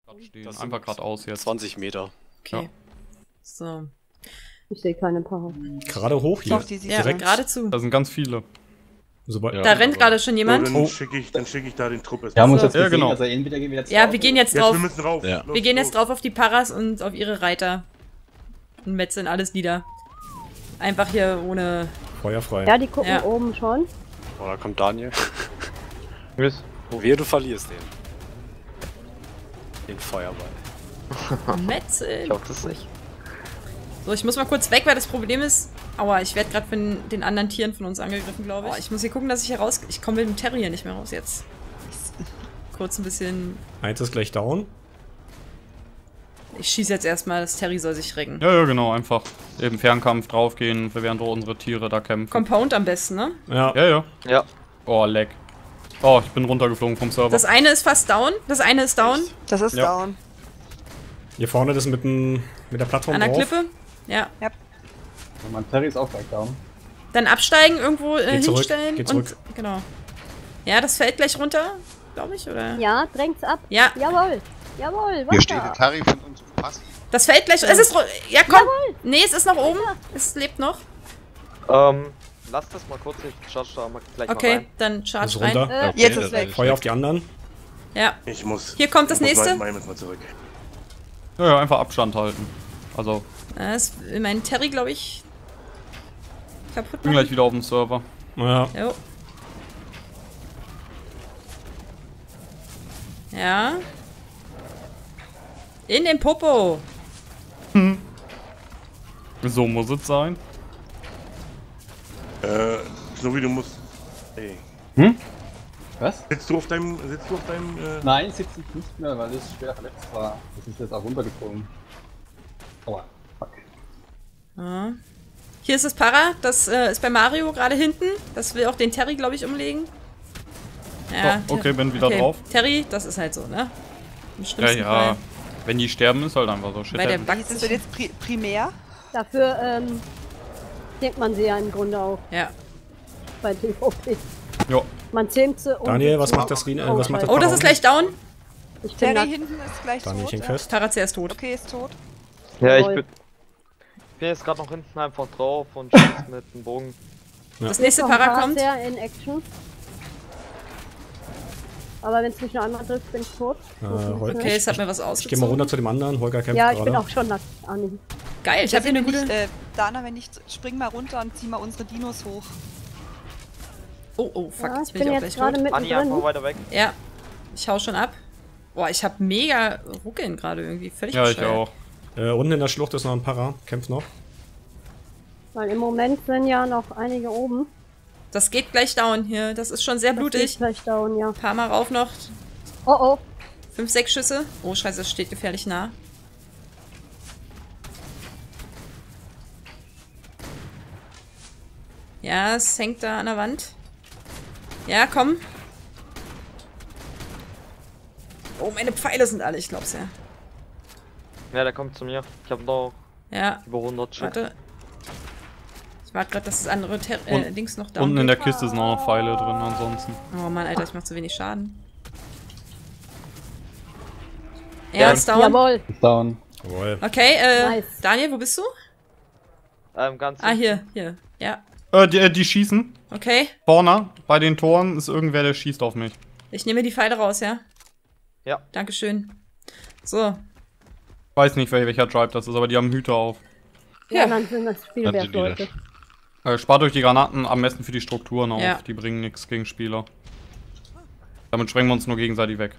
Das einfach geradeaus jetzt. 20 Meter. Okay. Ja. So. Ich sehe keine Para. Gerade hoch hier. Doch, ja, geradezu. Da sind ganz viele. Sobald Da rennt gerade schon jemand. Dann schicke ich da den Trupp. Wir haben uns jetzt Ja, gesehen, genau. also entweder gehen wir jetzt Ja, wir gehen jetzt drauf. Wir müssen rauf. Ja. Los, Wir gehen jetzt los. drauf auf die Paras und auf ihre Reiter. Und metzeln alles nieder. Einfach hier ohne... feuerfrei. Ja, die gucken Ja. oben schon. Oh, da kommt Daniel. Tschüss. Wehe, du verlierst den. Den Feuerball. Metzeln. Ich hoffe das nicht. So, ich muss mal kurz weg, weil das Problem ist... Aua, ich werde gerade von den anderen Tieren von uns angegriffen, glaube ich. Ich muss hier gucken, dass ich hier raus... Ich komme mit dem Terry hier nicht mehr raus jetzt. Kurz ein bisschen... Eins ist gleich down. Ich schieße jetzt erstmal, das Terry soll sich recken. Ja, genau, einfach eben Fernkampf draufgehen, während unsere Tiere da kämpfen. Compound am besten, ne? Ja. Ja. Ja. Oh, leck. Oh, ich bin runtergeflogen vom Server. Das eine ist fast down. Das eine ist down. Das ist Ja. down. Hier vorne das mit der Plattform An der drauf. Klippe. Ja. Mein Terry ist auch gleich down. Dann absteigen, irgendwo Geht zurück, hinstellen. geht zurück. Und, genau. Ja, das fällt gleich runter, glaube ich, oder? Ja, drängt's ab. Ja. Jawohl. Jawohl. Hier steht der Terry von uns passiv. Das fällt gleich. Es ist. Ja, komm! Nee, es ist noch oben. Es lebt noch. Lass das mal kurz, ich charge da mal gleich mal Okay, rein. dann Ist charge rein. runter. Jetzt ist weg. Feuer auf die anderen. Ja. Ich muss. Hier kommt das nächste. Mein müssen wir zurück. Ja, einfach Abstand halten. Also, Das ist mein Terry, glaube ich, kaputt bin gleich wieder auf dem Server. Ja. Jo. Ja. In den Popo. So muss es sein. So wie du musst. Ey. Was? Sitzt du auf deinem. Nein, sitze ich nicht mehr, weil es schwer verletzt war. Das ist jetzt auch runtergeflogen. Aua, fuck. Ja. Hier ist das Para. Das ist bei Mario gerade hinten. Das will auch den Terry, glaube ich, umlegen. Ja, Oh, okay, bin wieder drauf. Terry, das ist halt so, ne? Im Ja, schlimmsten ja. Fall. Wenn die sterben, ist halt einfach so. Shit Weil der happens. Bug Ist das jetzt primär? Dafür denkt man sie ja im Grunde auch Ja. bei PvP. Ja. Man zähmt sie und... Daniel, was macht das was macht das Oh, das ist gleich down. Ich bin Terry nackt. hinten ist gleich Daniel, ich tot. häng fest. Tarazia ist tot. Okay, ist tot. Ja, ich Jawohl. bin jetzt gerade noch hinten einfach drauf und schieß mit dem Bogen. Das nächste Noch ein Para paar kommt. sehr in Action. Aber wenn es mich nur einmal trifft, bin ich tot. Okay, es hat mir was Ich geh mal ausgezogen. runter zu dem anderen. Holger kämpft Ja, ich bin gerade. auch schon nackt. Anni. Geil, ich habe hier eine gute... Dana, wenn nicht, spring mal runter und zieh mal unsere Dinos hoch. Oh, fuck, Ja, jetzt ich bin ich bin auch jetzt gleich gerade tot. Anni, einfach mittendrin. weiter weg. Ja, ich hau schon ab. Boah, ich hab mega Ruckeln gerade irgendwie. Völlig Ja, ich bescheuert. auch. Unten in der Schlucht ist noch ein Para. Kämpft noch. Weil im Moment sind ja noch einige oben. Das geht gleich down hier. Das ist schon sehr Das blutig. geht gleich down, ja. Ein paar Mal rauf noch. Oh, oh. 5, 6 Schüsse. Oh, scheiße, das steht gefährlich nah. Ja, es hängt da an der Wand. Ja, komm. Oh, meine Pfeile sind alle, ich glaub's ja. Ja, der kommt zu mir. Ich habe noch Ja, über 100 Shit. warte. Ich warte gerade, dass das andere Dings noch da Unten in der Kiste sind auch noch Pfeile drin, ansonsten. Oh Mann, Alter, ich mach zu wenig Schaden. Ja, Er ist down. Jawohl. Ist down. Jawohl. Okay, Nice. Daniel, wo bist du? Ganz Ah, hier. Ja, Die schießen. okay. Vorne, bei den Toren ist irgendwer, der schießt auf mich. Ich nehme die Pfeile raus, ja? Ja. Dankeschön. So. Weiß nicht, welcher Tribe das ist, aber die haben Hüte auf. Ja, dann sind das Spielwertleute. Spart euch die Granaten am besten für die Strukturen auf. Ja. Die bringen nichts gegen Spieler. Damit sprengen wir uns nur gegenseitig weg.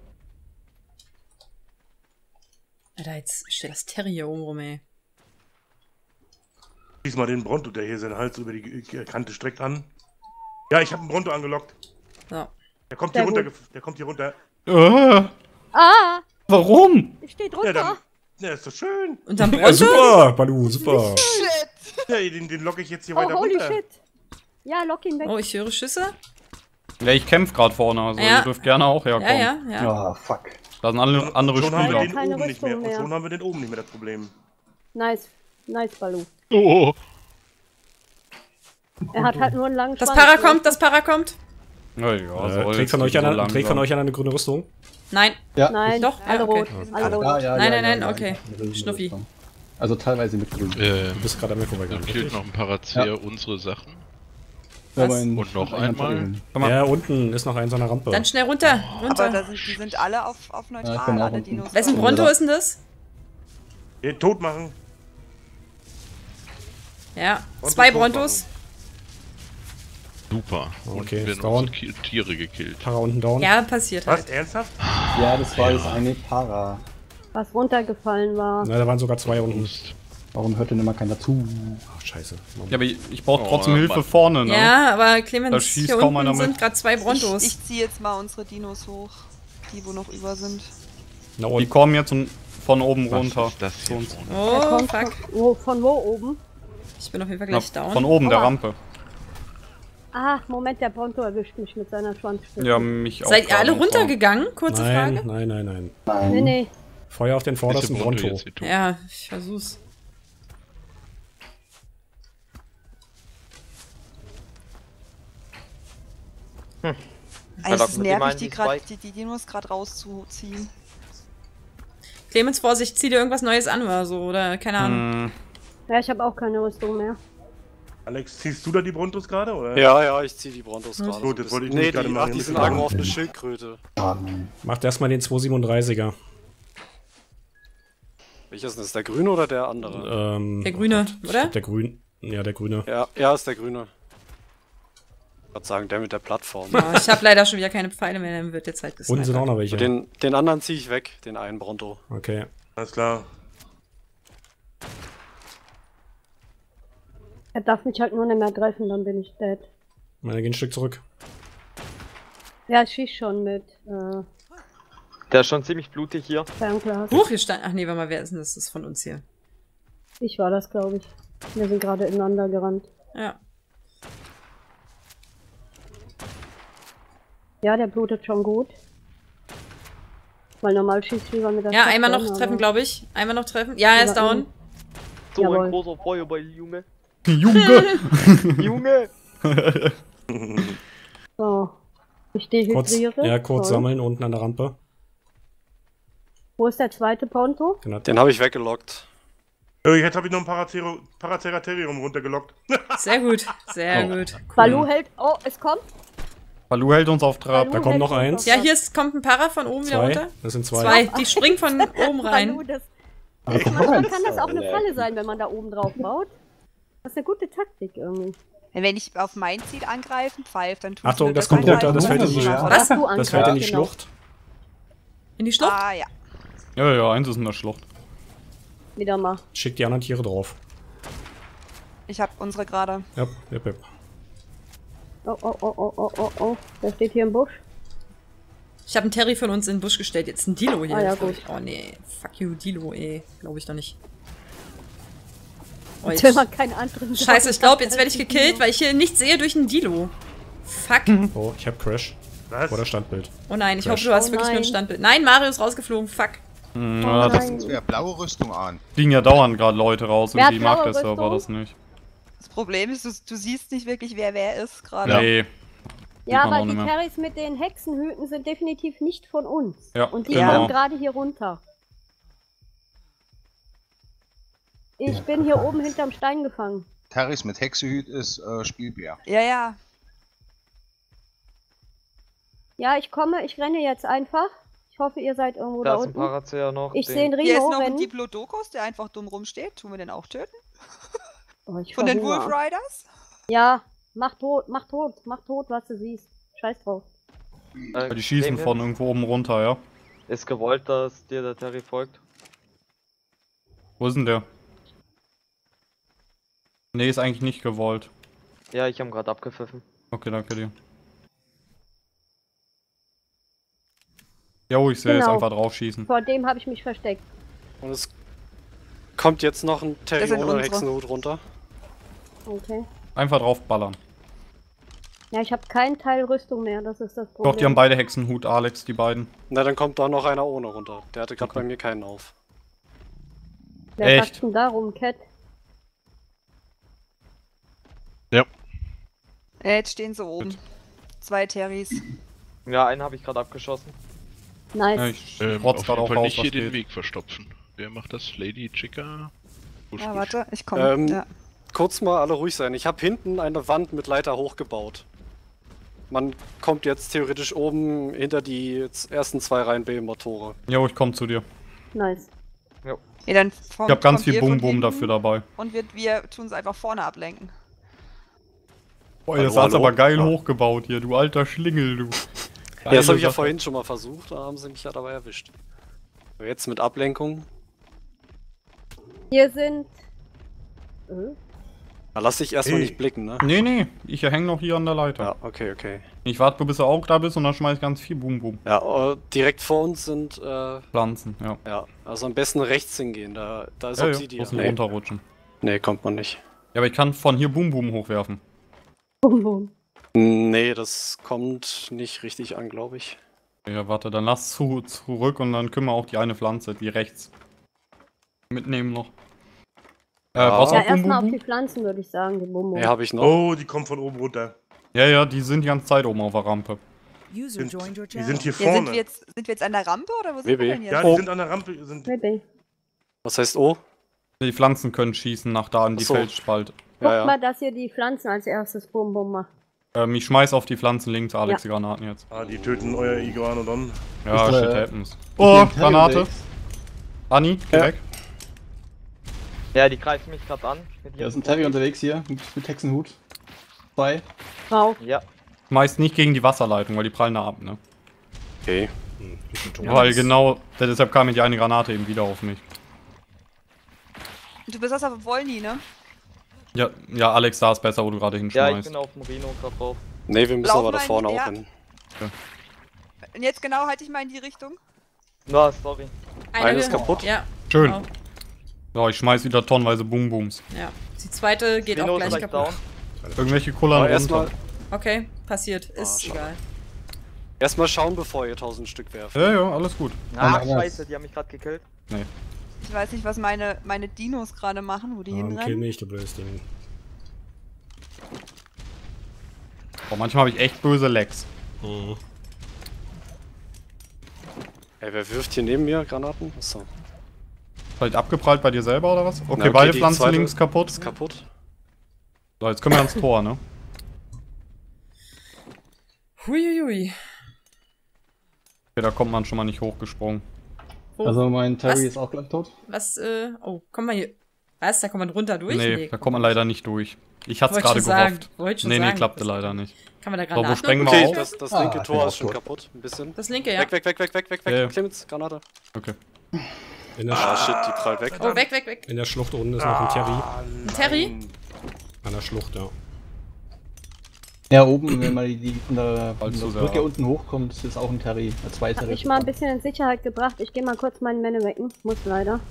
Alter, jetzt steht das Terry hier oben rum, ey. Schieß mal den Bronto, der hier seinen Hals über die Kante streckt an. Ja, ich habe einen Bronto angelockt. So. Der kommt Sehr hier runter. gut. Der kommt hier runter. Ah! Warum? Ich steh Ja, drunter. dann, ja, ist doch schön. Und dann Ja, Bronte? super, Balu, super. Ja, den locke ich jetzt hier Oh, weiter holy runter. shit. Ja, lock ihn weg. Oh, ich höre Schüsse. Ja, ich kämpfe gerade vorne, also Ja. ihr dürft gerne auch herkommen. Ja. Ah, fuck. Da sind andere Schon haben wir Spieler. den Keine oben nicht mehr. Rüstung mehr. Und schon haben wir den oben nicht mehr das Problem. Nice. Nice, Balu. Oh. Er hat halt nur einen langen Das Schwanz. Para ne? kommt, das Para kommt. Ja, ja, trägt von euch einer eine grüne Rüstung? Nein. Ja. Nein, Doch, alle ja, okay. rot. Alle rot. Nein, okay. Schnuffi. Also teilweise mit grün. Du bist gerade an mir vorbeigegangen. Dann killt noch ein Parazier unsere Sachen. Was? Und noch einmal. Ja, unten ist noch eins an der Rampe. Dann schnell runter. Aber die sind alle auf neutral, Ja, genau. alle Dinos. Wessen Bronto ist denn das? Den tot machen. Ja, Bronto 2 tot Brontos. Super. Und Okay, wir ist haben down. Tiere gekillt. Para unten down. Ja, passiert Was? halt. Ernsthaft? Ja, das war das eine Para. Was runtergefallen war. Na, da waren sogar 2 unten. Warum hört denn immer keiner zu? Ach, scheiße. Ja, aber ich brauche Oh, trotzdem Hilfe Mann. vorne, ne? Ja, aber Da Clemens, schießt hier kaum einer unten sind mit. gerade 2 Brontos. Ich ziehe jetzt mal unsere Dinos hoch, die wo noch über sind. Na, Die und kommen jetzt von oben Was runter. ist das zu hier uns. vorne? Oh, Kommt fuck. von wo oben? Ich bin auf jeden Fall Na, gleich down. von oben, der Aua. Rampe. Ach, Moment, der Ponto erwischt mich mit seiner Schwanzspitze. Ja, mich auch. Seid ihr alle gerade und runtergegangen? Kurze nein, Frage. nein. Nee, nee. Feuer auf den vordersten Welche Bronto Bronto. jetzt hier tot? Ja, ich versuch's. Es ist mit dem nervig, einen, die Spike. die Dinos gerade rauszuziehen. Clemens, Vorsicht, zieh dir irgendwas Neues an oder so, oder keine Ahnung. Hm, Ja, ich habe auch keine Rüstung mehr. Alex, ziehst du da die Brontos gerade, oder? Ja, ich zieh die Brontos Gut. gerade. Gut, so das wollte ich ein nicht bisschen. gerade Nee, machen. die sind irgendwo auf eine Schildkröte. Macht erstmal den 237er. Welcher ist denn das? Der grüne oder der andere? Der Grüne, oder? Der Grün. Ja, der Grüne. Ja, ist der grüne. Ich würde sagen, der mit der Plattform. Oh, ich habe leider schon wieder keine Pfeile mehr, dann wird jetzt halt Unten sind auch gesnipert. noch welche. Den anderen ziehe ich weg, den einen Bronto. Okay. Alles klar. Er darf mich halt nur nicht mehr treffen, dann bin ich dead. Meine gehen ein Stück zurück. Ja, ich schieß schon mit Der ist schon ziemlich blutig hier. Fernglas. Huch, hier stand. Ach nee, warte mal, wer ist denn das? Das ist von uns hier. Ich war das, glaube ich. Wir sind gerade ineinander gerannt. Ja. Ja, der blutet schon gut. Weil normal schießt ich lieber mit der Ja, einmal Shotgun, noch aber- treffen, glaube ich. Einmal noch treffen. Ja, er ist Ja, down. So Jawohl. ein großer Feuerball, Junge. Junge! Junge! So. Ich Kurz, dehydriere. ja, kurz Toll. sammeln unten an der Rampe. Wo ist der zweite Ponto? Genau. Den habe ich weggelockt. Jetzt habe ich noch ein Paraceratherium runtergelockt. Sehr gut, sehr gut. Cool. Balu hält. Oh, es kommt. Balu hält uns auf Trab. Balu Da kommt hält noch uns eins. auf Ja, Trab. hier kommt ein Para von oben wieder 2. runter. Das sind 2. 2. Die springen von oben rein. Balu, das, Aber manchmal kann das auch eine Falle sein, wenn man da oben drauf baut. Das ist eine gute Taktik irgendwie. Wenn ich auf mein Ziel angreifen pfeife, dann tut Achtung, mir das kommt angreifen. runter, das fällt in die Ja. Schlucht. Was? Du Das fällt in die genau. Schlucht. In die Schlucht? Ah, ja. Ja, eins ist in der Schlucht. Wieder mal. Schickt die anderen Tiere drauf. Ich habe unsere gerade. Ja. Oh. Der steht hier im Busch. Ich habe einen Terry von uns in den Busch gestellt. Jetzt ein Dilo hier. Ah, ja, glaub gut. ich. Oh nee, fuck you, Dilo, ey. Glaube ich doch nicht. Oh, Wenn man keinen anderen Scheiße, ich glaube, jetzt werde ich gekillt, weil ich hier nichts sehe durch ein Dilo. Fuck. Oh, ich hab Crash. Was? Oder Standbild. Oh nein, ich Crash. hoffe, du hast Oh wirklich nur ein nein. Standbild. Nein, Mario ist rausgeflogen. Fuck. Ja, das nein. Wer blaue Rüstung an. fliegen ja dauernd gerade Leute raus Wer und hat die mag blaue der Server Rüstung? das nicht. Das Problem ist, du siehst nicht wirklich, wer ist gerade. Nee. Ja, Sieht man aber auch die nicht mehr. Carries mit den Hexenhüten sind definitiv nicht von uns. Ja, Und die genau. kommen gerade hier runter. Ich bin hier oben hinterm Stein gefangen. Taris mit Hexehüt ist Spielbär. Ja. Ja, ich komme, ich renne jetzt einfach. Ich hoffe, ihr seid irgendwo da Da ist ein unten. Parazier noch. Ich den- sehe einen Hier ist Rino noch ein rennen. Diplodocus, der einfach dumm rumsteht. Tun wir den auch töten? Oh, ich Von den verhungere. Wolf Riders? Ja, mach tot, was du siehst. Scheiß drauf. Die schießen Damien, von irgendwo oben runter, ja. Ist gewollt, dass dir der Terry folgt. Wo ist denn der? Nee, ist eigentlich nicht gewollt. Ja, ich habe gerade abgepfiffen. Okay, danke dir. Jo, ich sehe jetzt Genau. einfach drauf schießen. Vor dem habe ich mich versteckt. Und es kommt jetzt noch ein Das sind Terry ohne unsere. Hexenhut runter. Okay. Einfach drauf ballern. Ja, ich habe keinen Teil Rüstung mehr, das ist das Problem. Doch, die haben beide Hexenhut, Alex, die beiden. Na, dann kommt da noch einer ohne runter. Der hatte gerade bei mir keinen auf. Wer Echt? sagt denn darum, Cat? Jetzt stehen sie oben. 2 Terrys. Ja, einen habe ich gerade abgeschossen. Nice. Ja, ich Auf rotz jeden gerade auch Fall raus, nicht was hier den geht. Weg verstopfen. Wer macht das? Lady Chica? Push, Ja, push. warte, ich komme. Ja. Kurz mal alle ruhig sein. Ich habe hinten eine Wand mit Leiter hochgebaut. Man kommt jetzt theoretisch oben hinter die ersten 2 Reihen B-Motore. Jo, ich komm zu dir. Nice. Ja, dann Ich hab ganz viel Bum-Bum dafür dabei. Und wir tun es einfach vorne ablenken. Boah, Hallo, das hat's hallo? aber geil Ja. hochgebaut hier, du alter Schlingel, du. Ja, das habe ich ja Sache. vorhin schon mal versucht, da haben sie mich ja dabei erwischt. Aber jetzt mit Ablenkung. Hier sind... Na, lass dich erstmal Hey. nicht blicken, ne? Nee, ich häng noch hier an der Leiter. Ja, okay. Ich warte, bis du auch da bist und dann schmeiß ich ganz viel Boom-Boom. Ja, direkt vor uns sind, Pflanzen, ja. ja, also am besten rechts hingehen, da ist Ja, Obsidian. muss nicht runterrutschen. Nee, kommt man nicht. Ja, aber ich kann von hier Boom-Boom hochwerfen. Bum, bum. Nee, das kommt nicht richtig an, glaube ich. Ja, warte, dann lass zurück und dann können wir auch die eine Pflanze, die rechts, mitnehmen noch. Brauchst du Ja, noch erstmal auf Boom-Boom? die Pflanzen, würde ich sagen, die Bum, Nee, habe ich noch. Oh, die kommen von oben runter. Ja, die sind die ganze Zeit oben auf der Rampe. Die sind hier Ja, vorne. sind wir jetzt an der Rampe oder wo sind Baby. wir denn jetzt? Ja, die sind an der Rampe. Baby. Was heißt O? Die Pflanzen können schießen nach da in die Ach so. Felsspalte. Guck Ja. mal, dass ihr die Pflanzen als erstes Bum, bum macht. Ich schmeiß auf die Pflanzen links, Alex, die Granaten jetzt. Ah, die töten euer Iguanodon. Ja, Ich, shit happens. Oh, Granate. Anni, geh Ja. weg. Ja, die greifen mich gerade an. Mit Ja, ist ein Terry unterwegs hier mit Hexenhut. 2. Drauf. Ja, Meist nicht gegen die Wasserleitung, weil die prallen da ab, ne? Okay. Weil genau, deshalb kam mir die eine Granate eben wieder auf mich. Du bist das auf Wollny, ne? Ja, Alex, da ist besser, wo du gerade ja, ich hinschmeißt. bin auf dem Rhino gerade drauf. Nee, wir müssen Laufen aber da wir in vorne die- auch ja. hin. Und jetzt genau halte ich mal in die Richtung. Na, sorry. Eine ist Höhe. kaputt. Ja, Schön. genau. So, ich schmeiß wieder tonnenweise Boom-Booms. Ja. Die zweite geht Rhino auch ist gleich gleich kaputt. down. Irgendwelche kullern Aber runter. erstmal Okay, ist schade. egal. schauen, bevor ihr 1000 Stück werft. Ja, alles gut. Ah, Ja, scheiße, die haben mich gerade gekillt. Ich weiß nicht, was meine Dinos gerade machen, wo die Kill hinrennen. mich, du blödes Ding. Boah, manchmal habe ich echt böse Lags. Mhm. Ey, wer wirft hier neben mir Granaten? Achso. Vielleicht abgeprallt bei dir selber oder was? Okay, Na, okay, beide die Pflanzen zweite links kaputt. Ist kaputt. So, jetzt können wir ans Tor, ne? Huiuiui. Okay, da kommt man schon mal nicht hochgesprungen. Wo? Also mein Terry Was? ist auch gleich tot. Was, oh, komm mal hier. Was? Da kommt man runter durch? Nee, da kommt man leider nicht durch. Ich hat's Wollte gerade schon sagen, gehofft. wollte schon Nee, sagen, klappte das- leider nicht. Kann man da So, wo Granaten sprengen wir Okay, auf? das Ah, linke ich Tor bin ist schon auch tot. kaputt. Ein bisschen. Das linke, ja. Weg. Ja. Clemens, Granate. Okay. In der, Ah, shit, die prallt weg. Oh, weg. in der Schlucht unten ist noch ein Terry. Ein Terry? An der Schlucht, ja. Ja, oben, wenn man die von der Allzu sehr. Brücke unten hochkommt, ist auch ein Terry. 2 Hab Terry. mich mal ein bisschen in Sicherheit gebracht. Ich gehe mal kurz meinen Männer wecken. Muss leider.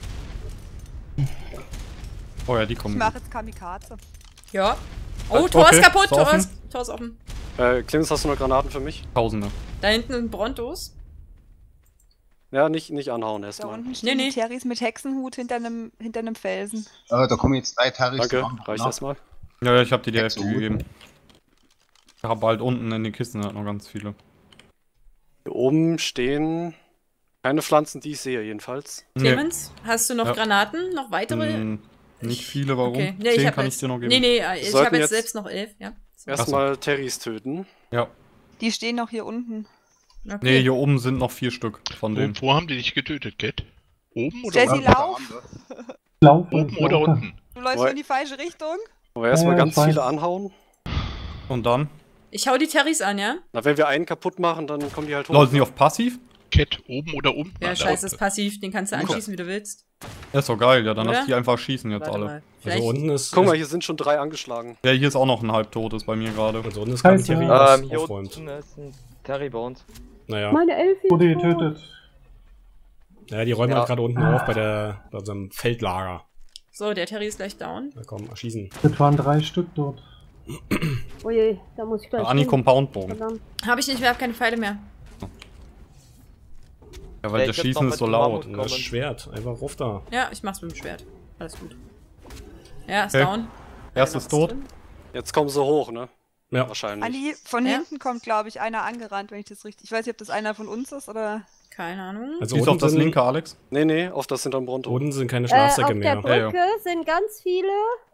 Oh ja, die Ich kommen. mache jetzt Kamikaze. Ja. Oh, Okay, Tor ist kaputt, ist offen. Tor ist offen. Clemens, hast du noch Granaten für mich? Tausende. Da hinten ein Brontos. Ja, nicht anhauen Da erstmal. unten stehen Nee. die Terrys mit Hexenhut hinter einem Felsen. Da kommen jetzt 3 Terrys. Danke, zusammen. reicht Na, erstmal. Ja, ich hab dir die Sechs Hälfte so gut. gegeben. Ich hab halt unten in den Kisten halt noch ganz viele. Hier oben stehen keine Pflanzen, die ich sehe, jedenfalls. Clemens, hast du noch Ja. Granaten? Noch weitere? Nicht viele, warum? Okay. Nee, 10 hab kann jetzt, ich dir noch geben. Nee, ich Sollten habe jetzt jetzt- selbst noch 11, ja. So. Erstmal Terrys töten. Ja. Die stehen noch hier unten. Okay. Nee, hier oben sind noch 4 Stück von denen. Wo haben die dich getötet, Cat? Oben oder Jessie, unten? lauf! Oben oder unten? Du läufst Oi. in die falsche Richtung. Aber erstmal Ja, ganz ich weiß. viele anhauen. Und dann? Ich hau die Terrys an, ja? Na, wenn wir einen kaputt machen, dann kommen die halt hoch. Leute, sind die auf Passiv? Cat, oben oder unten? Ja, an der scheiße, ist Rampe? passiv. Den kannst du anschießen, wie du willst. Ja, ist doch geil, ja, dann Oder? lass die einfach schießen jetzt Warte alle. mal. Vielleicht. Also unten ist. Guck mal, hier sind schon 3 angeschlagen. Ja, hier ist auch noch ein Halbtotes bei mir gerade. Also unten ist gerade ein Terry, was Hier aufräumt. unten ist ein Terry bei uns. Naja. Meine Elfi. Ja, die räumen Ja. halt gerade unten auf bei unserem Feldlager. So, der Terry ist gleich down. Na komm, erschießen. Oh je, da muss ich gleich. Anni hin. Compoundbogen. Verdammt. Habe ich nicht mehr, hab keine Pfeile mehr. Ja, weil Ja, das ich hab Schießen noch ist so mit laut. Mammut- Und das Schwert, einfach rauf da. Ja, ich mach's mit dem Schwert. Alles gut. Ja, ist Okay. down. Erstes Noch was tot. drin? Jetzt kommen sie hoch, ne? Ja. Wahrscheinlich. Andi, von Ja? hinten kommt, glaube ich, einer angerannt, wenn ich das richtig... Ich weiß nicht, ob das einer von uns ist oder... Keine Ahnung. Also Siehst du auf unten das sind, linke, Alex? Nee, auf das hinterm Bronto. unten sind keine Auf Schlafsäcke der mehr. Brücke sind ganz viele.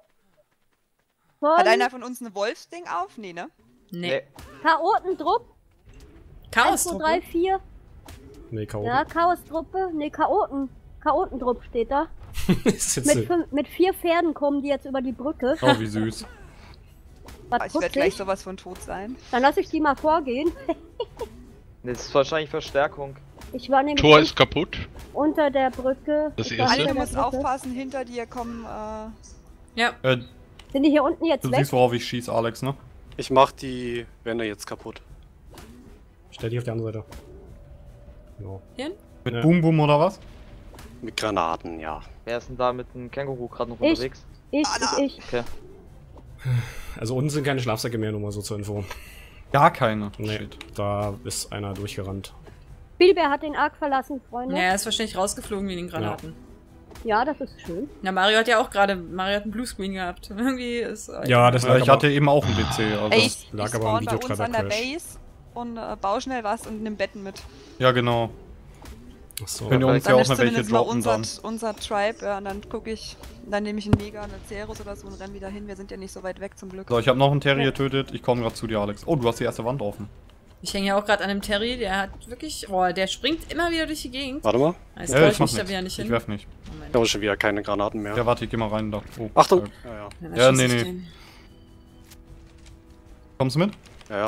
Hat einer von uns ein Wolfsding auf? Nee, ne? Nee. Chaotentrupp. 1, 2, 3, 4. Nee, K.O. Ja, Chaos-Truppe. Nee, Chaotentrupp steht da. Ist jetzt Mit 4 Pferden kommen die jetzt über die Brücke. Oh, wie süß. Was Ich werde putzig. gleich sowas von tot sein. Dann lasse ich die mal vorgehen. Das ist wahrscheinlich Verstärkung. Ich war nämlich Tor ist kaputt. unter der Brücke. Das Ich war erste. Andi, unter du der musst Brücke. aufpassen, hinter dir kommen... Ja. Sind die hier unten jetzt Du weg? siehst, worauf ich schieße, Alex, ne? Ich mach die Wände jetzt kaputt. Stell die auf die andere Seite. So. Mit Ja. Boom Boom oder was? Mit Granaten, ja. Wer ist denn da mit dem Känguru gerade noch Ich. unterwegs? Ich. Okay. Also unten sind keine Schlafsäcke mehr, nur mal so zur Info. Gar keine. Nee, Shit. da ist einer durchgerannt. Spielbär hat den Ark verlassen, Freunde. Ja, er ist wahrscheinlich rausgeflogen wie den Granaten. Ja, das ist schön. Na, Mario hat ja auch gerade, Mario hat einen Bluescreen gehabt. Irgendwie ist... Ja, das lag Ich hatte eben auch einen PC, also. Ey, ich lag aber am spawn bei uns an der Videotreiber-Crash. Base und bau schnell was und nimm Betten mit. Ja, genau. Achso. Könnt ihr uns ja Dann auch ist mal welche zumindest mal droppen dann. unser Tribe, ja, und dann gucke ich, dann nehme ich einen Mega, eine Cerus oder so und renn wieder hin. Wir sind ja nicht so weit weg zum Glück. So, ich habe noch einen Terrier getötet. Ich komme gerade zu dir, Alex. Oh, du hast die erste Wand offen. Ich hänge ja auch gerade an dem Terry, der hat wirklich... Oh, der springt immer wieder durch die Gegend. Warte mal. Jetzt Ja, traue ich ich mach mich da nichts. wieder nicht Ich hin. werf nicht. Ich habe schon wieder keine Granaten mehr. Ja, warte, ich geh mal rein da. Oh, Achtung! äh, Ja. dann Ja, schieß nee, ich nee. den. Kommst du mit? Ja.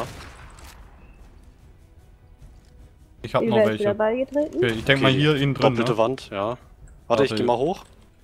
Ich hab Spielbär noch ist wieder welche. beigetreten. Okay, ich denke mal hier innen drin, Doppelte ne? Wand, ja. Warte, ich Warte. geh mal hoch.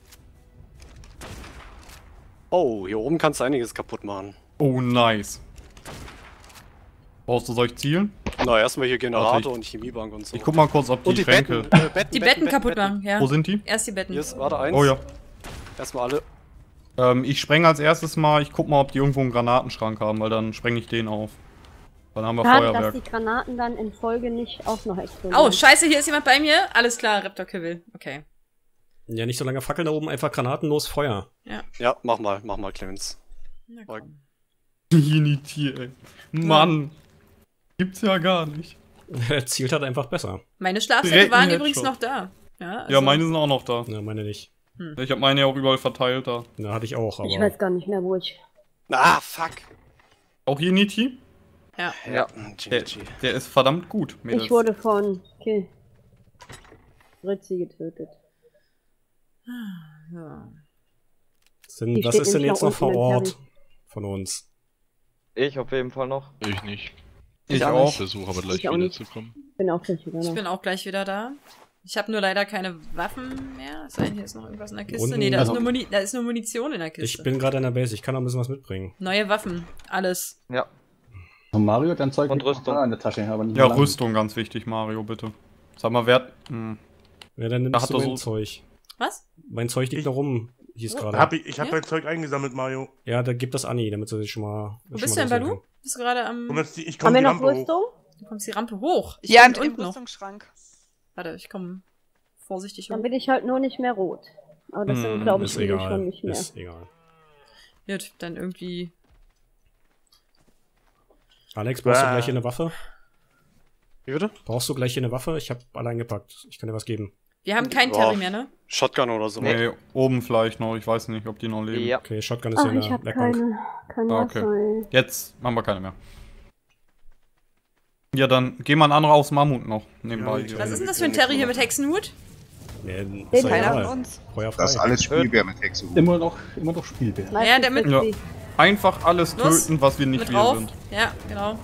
Oh, hier oben kannst du einiges kaputt machen. Oh, nice. Brauchst du solch zielen? Na, erstmal hier Generator Warte, und Chemiebank und so. Ich guck mal kurz, ob und die die Schränke... Betten, Die Betten kaputt machen, ja. Wo sind die? Erst die Betten. Hier ist, warte, eins. Oh ja. Erstmal alle. Ich spreng als erstes mal, ich guck mal, ob die irgendwo einen Granatenschrank haben, weil dann spreng ich den auf. Dann haben wir Schade, dass Feuerwerk. die Granaten dann in Folge nicht auch noch explodieren. Oh, scheiße, hier ist jemand bei mir. Alles klar, Raptor-Kill. Okay. Ja, nicht so lange fackeln da oben, einfach granatenlos Feuer. Ja, mach mal, Clemens. Na, komm. Unity, ey. Mann. Gibt's ja gar nicht. Er zielt halt einfach besser. Meine Schlafsäcke Direkt waren ein übrigens Headshot. noch da. Ja, also, Ja, meine sind auch noch da. Ja, meine nicht. Ich habe meine ja auch überall verteilt da. Ja, hatte ich auch, aber... Ich weiß gar nicht mehr, wo ich... Ah, fuck. Auch Unity? Ja. Ja. Der ist verdammt gut, Mädels. Ich wurde von Ritzi getötet. Ja. Die Was steht ist denn nämlich jetzt noch noch vor unten im Ort von uns? Ich auf jeden Fall noch. Ich nicht. Ich auch. Ich versuche aber gleich Ich auch nicht. wiederzukommen. Bin auch gleich wieder Ich da. bin auch gleich wieder da. Ich habe nur leider keine Waffen mehr. Ist eigentlich jetzt noch irgendwas in der Kiste? Unten- Nee, da also- ist nur Munition in der Kiste. Ich bin gerade in der Base, ich kann noch ein bisschen was mitbringen. Neue Waffen. Alles. Ja. Und Mario hat dein Zeug Und liegt noch Rüstung. da in der Tasche, aber nicht Ja, mehr lang. Rüstung, ganz wichtig, Mario, bitte. Sag mal, wer... Ja, dann Da nimmst hat du er mein so- Zeug. Was? Mein Zeug liegt da rum, hieß gerade. Ich hab Ja? dein Zeug eingesammelt, Mario. Ja, da gibt das Anni, damit sie sich schon mal... Wo bist du denn, Balu? Bist du gerade am... Und jetzt ich Haben komme wir die noch Rampe hoch. Rüstung? Du kommst die Rampe hoch. Ich Ja, komm im unten noch. Rüstungsschrank. Warte, ich komme vorsichtig Dann hoch. bin ich halt nur nicht mehr rot. Aber das sind, glaube ich, Ist irgendwie egal, schon nicht mehr. ist egal. Gut, dann irgendwie... Alex, brauchst du Ah. gleich hier eine Waffe? Wie bitte? Brauchst du gleich hier eine Waffe? Ich habe alle eingepackt. Ich kann dir was geben. Wir haben keinen Boah. Terry mehr, ne? Shotgun oder so. Nee, oben vielleicht noch. Ich weiß nicht, ob die noch leben. Ja. Okay, Shotgun ist Ach, hier in ich der habe Werkbank. kein Ah, okay. Wasser, ey. Jetzt haben wir keine mehr. Ja, dann gehen wir ein anderer aufs Mammut noch. Nebenbei. Ja, hier. Was ist denn das für ein Terry hier mit Hexenhut? Nee, Den ist doch Keiner egal. von uns. Feuer frei. Das ist alles Spielbär mit Hexenhut. Immer noch Spielbär. Ja, der mit- Ritzi. Einfach alles Los, töten, was wir nicht Mit wir drauf? sind. Ja, genau.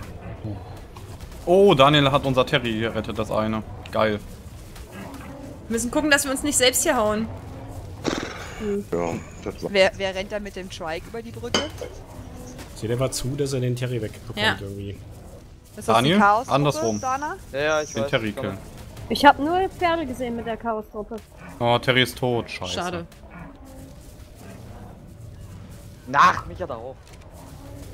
Oh, Daniel hat unser Terry gerettet, das eine. Geil. Wir müssen gucken, dass wir uns nicht selbst hier hauen. Ja, das war Wer rennt da mit dem Trike über die Brücke? Seht einfach zu, dass er den Terry wegbekommt Ja. irgendwie. Ist das Daniel, die Chaos andersrum. Dana? Ja, ich Den weiß. Terry ich komme. killen. Ich habe nur Pferde gesehen mit der Chaos-Truppe. Oh, Terry ist tot. Scheiße. Schade. Nach, mich ja darauf.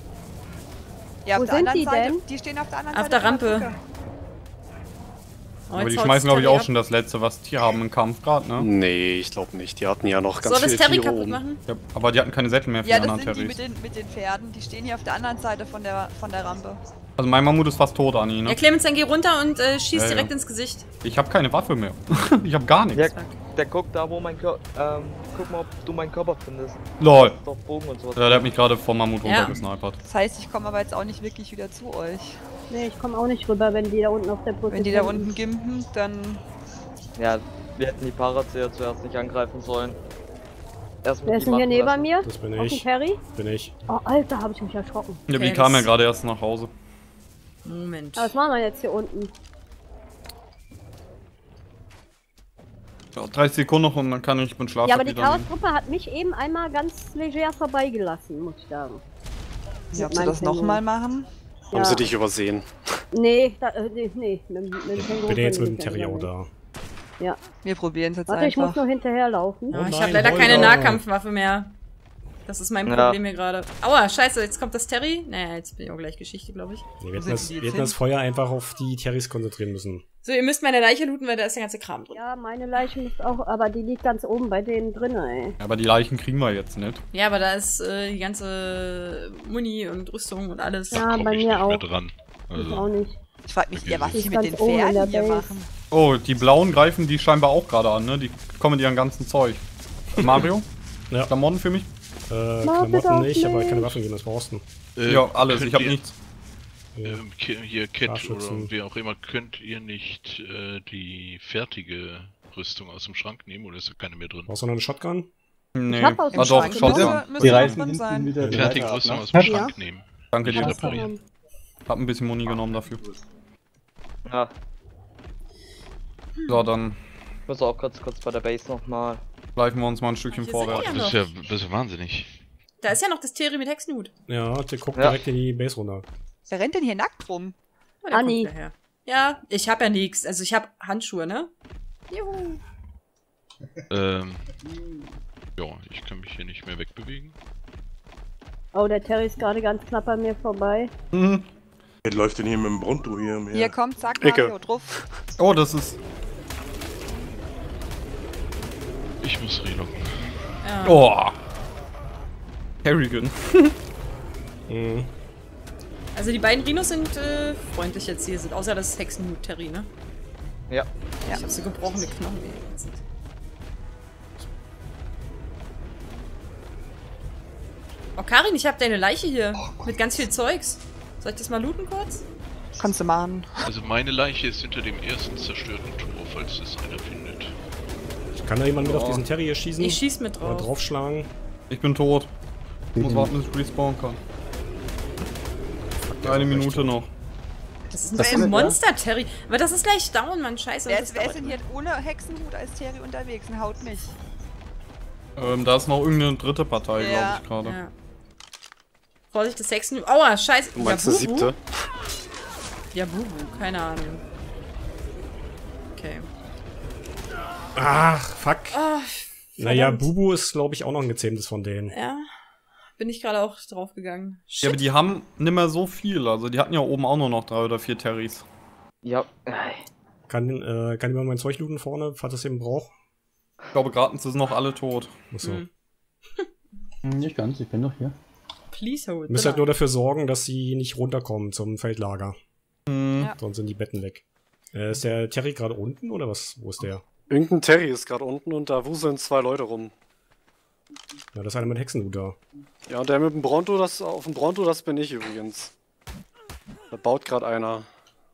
Ja, Wo auf der sind anderen die Seite. denn? Die stehen auf der anderen Auf Seite. der von Rampe. Brücke. Oh, Aber jetzt die haut's schmeißen, glaube ich, Terry auch ab. schon das letzte, was die haben im Kampf gerade, ne? Nee, ich glaube nicht. Die hatten ja noch ganz Soll das viele Terry Tiere kaputt oben. machen? Ja, aber die hatten keine Sättel mehr für Ja, die das anderen sind die Terrys. mit den Pferden. Die stehen hier auf der anderen Seite von der Rampe. Also mein Mammut ist fast tot, Anni, Ja, ne? Clemens, dann geh runter und schieß Ja, direkt ja. ins Gesicht. Ich habe keine Waffe mehr. Ich habe gar nichts. Der guckt da, wo mein Körper. Guck mal, ob du meinen Körper findest. Lol. Da ist doch Bogen und sowas. Ja, der hat mich gerade vom Mammut Ja. runtergesnipert. Das heißt, ich komme aber jetzt auch nicht wirklich wieder zu euch. Nee, ich komme auch nicht rüber, wenn die da unten auf der Brücke Wenn die da sind. unten gimpen, dann... Ja, wir hätten die Parazeer zuerst nicht angreifen sollen. Erst Wer ist denn hier neben lassen. mir? Das bin Auf dem ich. Terry? Bin ich. Oh, Alter, habe ich mich erschrocken. Ja, Okay, die kam ja das- gerade erst nach Hause. Moment. Aber was machen wir jetzt hier unten? Ja, 30 Sekunden noch und dann kann ich mit Schlaf Ja, aber die wieder nehmen. Chaos-Truppe hat mich eben einmal ganz leger vorbeigelassen, muss ich sagen. Ja, ob Mit sie meinem das Känguru. nochmal machen? Haben sie dich übersehen? Nee, nee, mit dem Känguru Bin jetzt mit können dem die Terry auch nicht. da. Ja. Wir probieren es jetzt Warte, ich muss einfach. noch hinterherlaufen. Ja, Oh ich nein, habe leider keine Holger. Nahkampfwaffe mehr. Das ist mein Ja. Problem hier gerade. Aua, scheiße, jetzt kommt das Terry. Naja, jetzt bin ich auch gleich Geschichte, glaube ich. Nee, wir sind hätten das, die wir jetzt hätten das Feuer einfach auf die Terrys konzentrieren müssen. So, ihr müsst meine Leiche looten, weil da ist der ganze Kram drin. Ja, meine Leiche ist auch, aber die liegt ganz oben bei denen drin, ey. Ja, aber die Leichen kriegen wir jetzt nicht. Ja, aber da ist die ganze Muni und Rüstung und alles. Ja, Komm bei ich mir nicht auch. mehr dran. Ich Also, auch nicht. Ich frag mich, ja, was Ist die mit den ganz oben in Pferden der hier Base. machen. Oh, die Blauen greifen die scheinbar auch gerade an, ne? Die kommen mit ihrem ganzen Zeug. Mario? Ja. Klamotten für mich? Klamotten nicht, aber keine Waffen geben, das brauchst du. Ja, alles. Ich habe ihr, nichts. Hier, Cat Scharfschützen. oder wer auch immer, könnt ihr nicht die fertige Rüstung aus dem Schrank nehmen oder ist da keine mehr drin? Brauchst du noch eine Shotgun? Nee. Ich hab aus Ah dem doch, Schrank Shotgun. Müsste Die noch reißen drin hinten sein. wieder die Fertige Leiter ab, Rüstung ne? aus dem Ja. Schrank nehmen. Danke Nicht dir. reparieren. Hab ein bisschen Muni genommen dafür. Ja, So, dann ich muss auch kurz bei der Base nochmal. greifen wir uns mal ein Stückchen Ach, hier sind vorwärts. die Das ist ja wahnsinnig. Da ist ja noch das Terry mit Hexenhut. Ja, der guckt Ja. direkt in die Base runter. Wer rennt denn hier nackt rum? Oh, der Anni. kommt daher. Ja, ich habe ja nichts. Also ich habe Handschuhe, ne? Juhu. Ja, ich kann mich hier nicht mehr wegbewegen. Oh, der Terry ist gerade ganz knapp an mir vorbei. Mhm. Wer läuft denn hier mit dem Bronto hier umher? Hier kommt, zack, Icke. Mario drauf. Oh, das ist. Ich muss relocken. Ja. Oh. Harrigan. Mhm. Also die beiden Rhinos sind freundlich jetzt hier sind, außer das Hexenhut-Terry, ne? Ja. Ich hab so gebrochene Knochen. Ey. Oh, Karin, ich hab deine Leiche hier. Mit ganz viel Zeugs. Soll ich das mal looten kurz? Kannst du machen. Also meine Leiche ist hinter dem ersten zerstörten Tor, falls das einer findet. Kann da jemand mit auf diesen Terry hier schießen? Ich schieß mit Oder drauf. draufschlagen? Ich bin tot. Ich muss warten, bis ich respawnen kann. Eine Minute noch. Das ist ein Monster, Terry. Aber das ist gleich down, Mann. Scheiße. Wer das ist denn dauert hier ohne Hexenhut als Terry unterwegs und haut mich? Da ist noch irgendeine dritte Partei, glaube Ja. ich gerade. Ja. Vorsicht, das Hexenhut. Aua, scheiße. Du meinst ja, der siebte? Ja, Bubu. Keine Ahnung. Okay. Ach, fuck. Ah, Naja, verdammt. Bubu ist, glaube ich, auch noch ein gezähmtes von denen. Ja. Bin ich gerade auch drauf gegangen. Ja, aber die haben nicht mehr so viel. Also die hatten ja oben auch nur noch 3 oder 4 Terrys. Ja. Kann jemand mein Zeug looten vorne, falls es eben braucht? Ich glaube, gerade sind noch alle tot. Achso. Mhm. Nicht ganz, ich bin noch hier. Please hold. Müsst halt nur dafür sorgen, dass sie nicht runterkommen zum Feldlager. Mhm. Ja. Sonst sind die Betten weg. Ist der Terry gerade unten oder was? Wo ist der? Irgendein Terry ist gerade unten und da wuseln 2 Leute rum. Ja, das ist einer mit Hexenhut da. Ja, und der mit dem Bronto, auf dem Bronto, das bin ich übrigens. Da baut gerade einer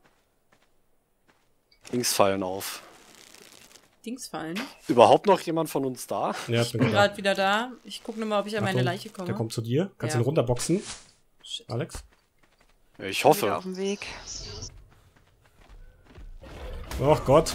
Dingsfallen auf. Dings fallen. Überhaupt noch jemand von uns da? Ja, Ich bin gerade wieder da. Ich gucke nur mal, ob ich an meine Achtung, Leiche komme. Der kommt zu dir. Kannst du Ja. ihn runterboxen, Shit. Alex? Ich Wieder hoffe. auf dem Weg. Och Gott.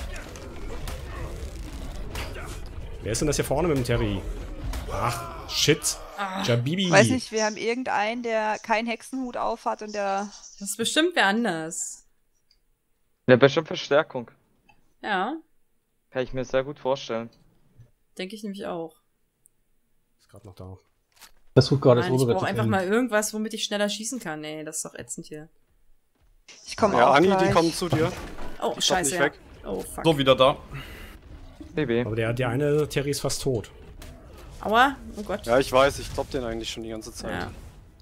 Wer ist denn das hier vorne mit dem Terry? Ach, shit. Jabibi. Weiß nicht, wir haben irgendeinen, der keinen Hexenhut auf hat und der... Das ist bestimmt wer anders. Ja, bestimmt Verstärkung. Ja, Kann ich mir sehr gut vorstellen. denke ich nämlich auch. Ist gerade noch da. Versuch gerade Nein, das ich obere brauche zu einfach finden. mal irgendwas, womit ich schneller schießen kann. Nee, das ist doch ätzend hier. Ich komme Ja, auch Anni, gleich. die kommen zu dir. Oh, Stopp scheiße. nicht Ja. weg. Oh, fuck. So, wieder da. BB. Aber der eine Terry ist fast tot. Aua, oh Gott. Ja, ich weiß, ich top den eigentlich schon die ganze Zeit. Ja.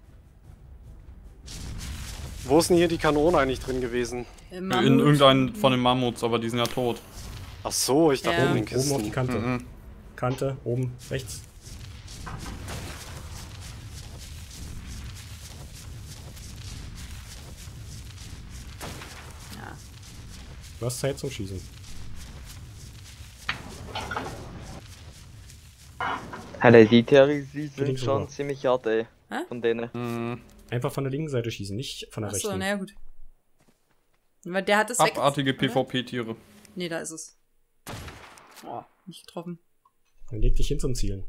Wo ist denn hier die Kanone eigentlich drin gewesen? In irgendeinen von den Mammuts, aber die sind ja tot. Ach so, ich dachte Ja. oben in den Oben auf die Kisten. Kante. Mhm. Kante, oben, rechts. Ja. Du hast Zeit zum Schießen. Alter, die Terry, die sind Links schon rüber. ziemlich hart, ey. Hä? Von denen. Mhm. Einfach von der linken Seite schießen, nicht von der Achso, rechten. naja, gut. Weil der hat es Abartige oder? PvP-Tiere. Nee, da ist es. Oh, nicht getroffen. Dann leg dich hin zum Zielen.